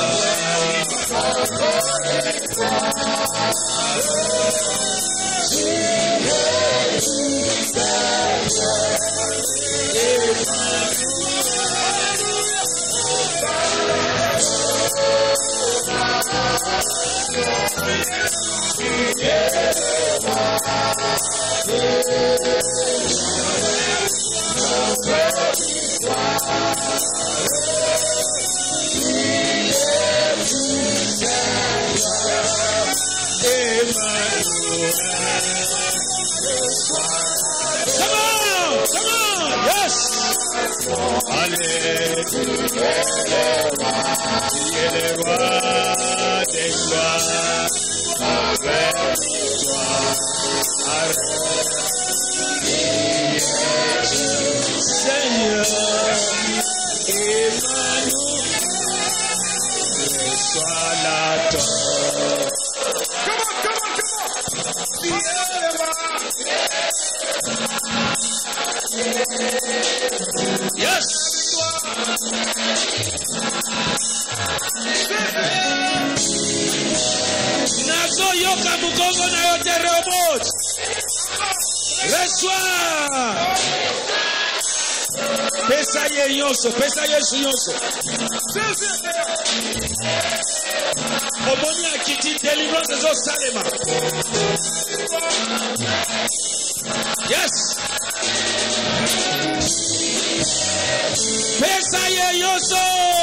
Come on, yes. Allez, il est roi des gloires. Avec toi, Seigneur, Emmanuel, sois la torre. Yes. Nazo yoka mukongo na yote robot. Reçois. Pesa ye nyonso, pesa Yesu nyonso. Omoni akiti délivrance ezo salema. Yes. Pesa ye nyonso.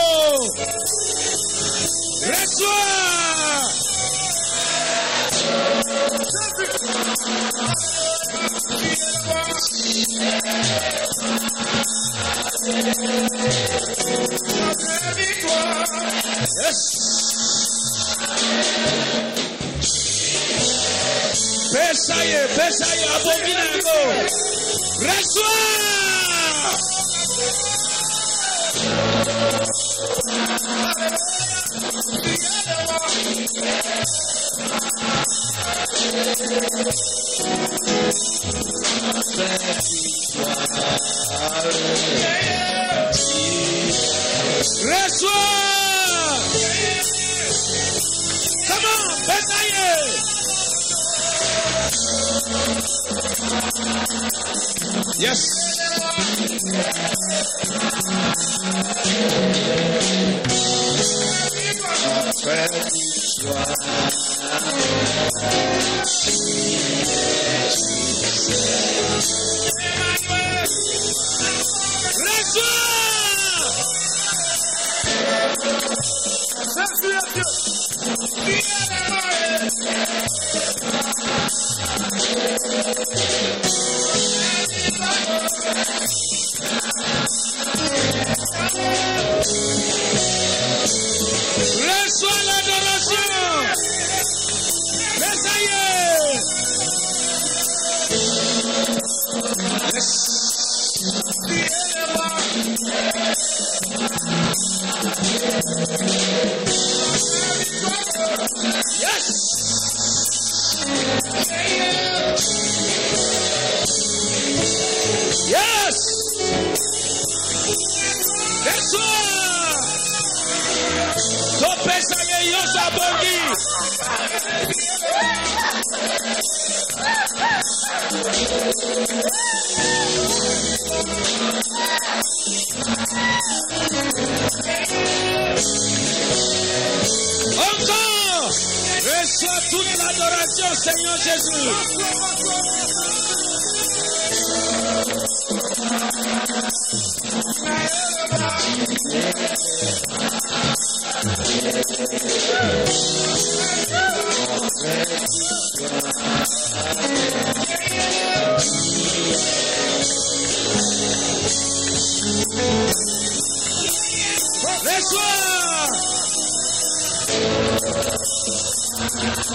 Reçois. Yes. Pesa ye abongina yango. Reçois. Reçois. Come on, Besaye. Yes. Reçois l'adoration. Besaye. Yes. Yes. Reçois. To pesa ye yosa bongi. Encore. Reçois toute l'adoration, Seigneur Jésus. Reçois.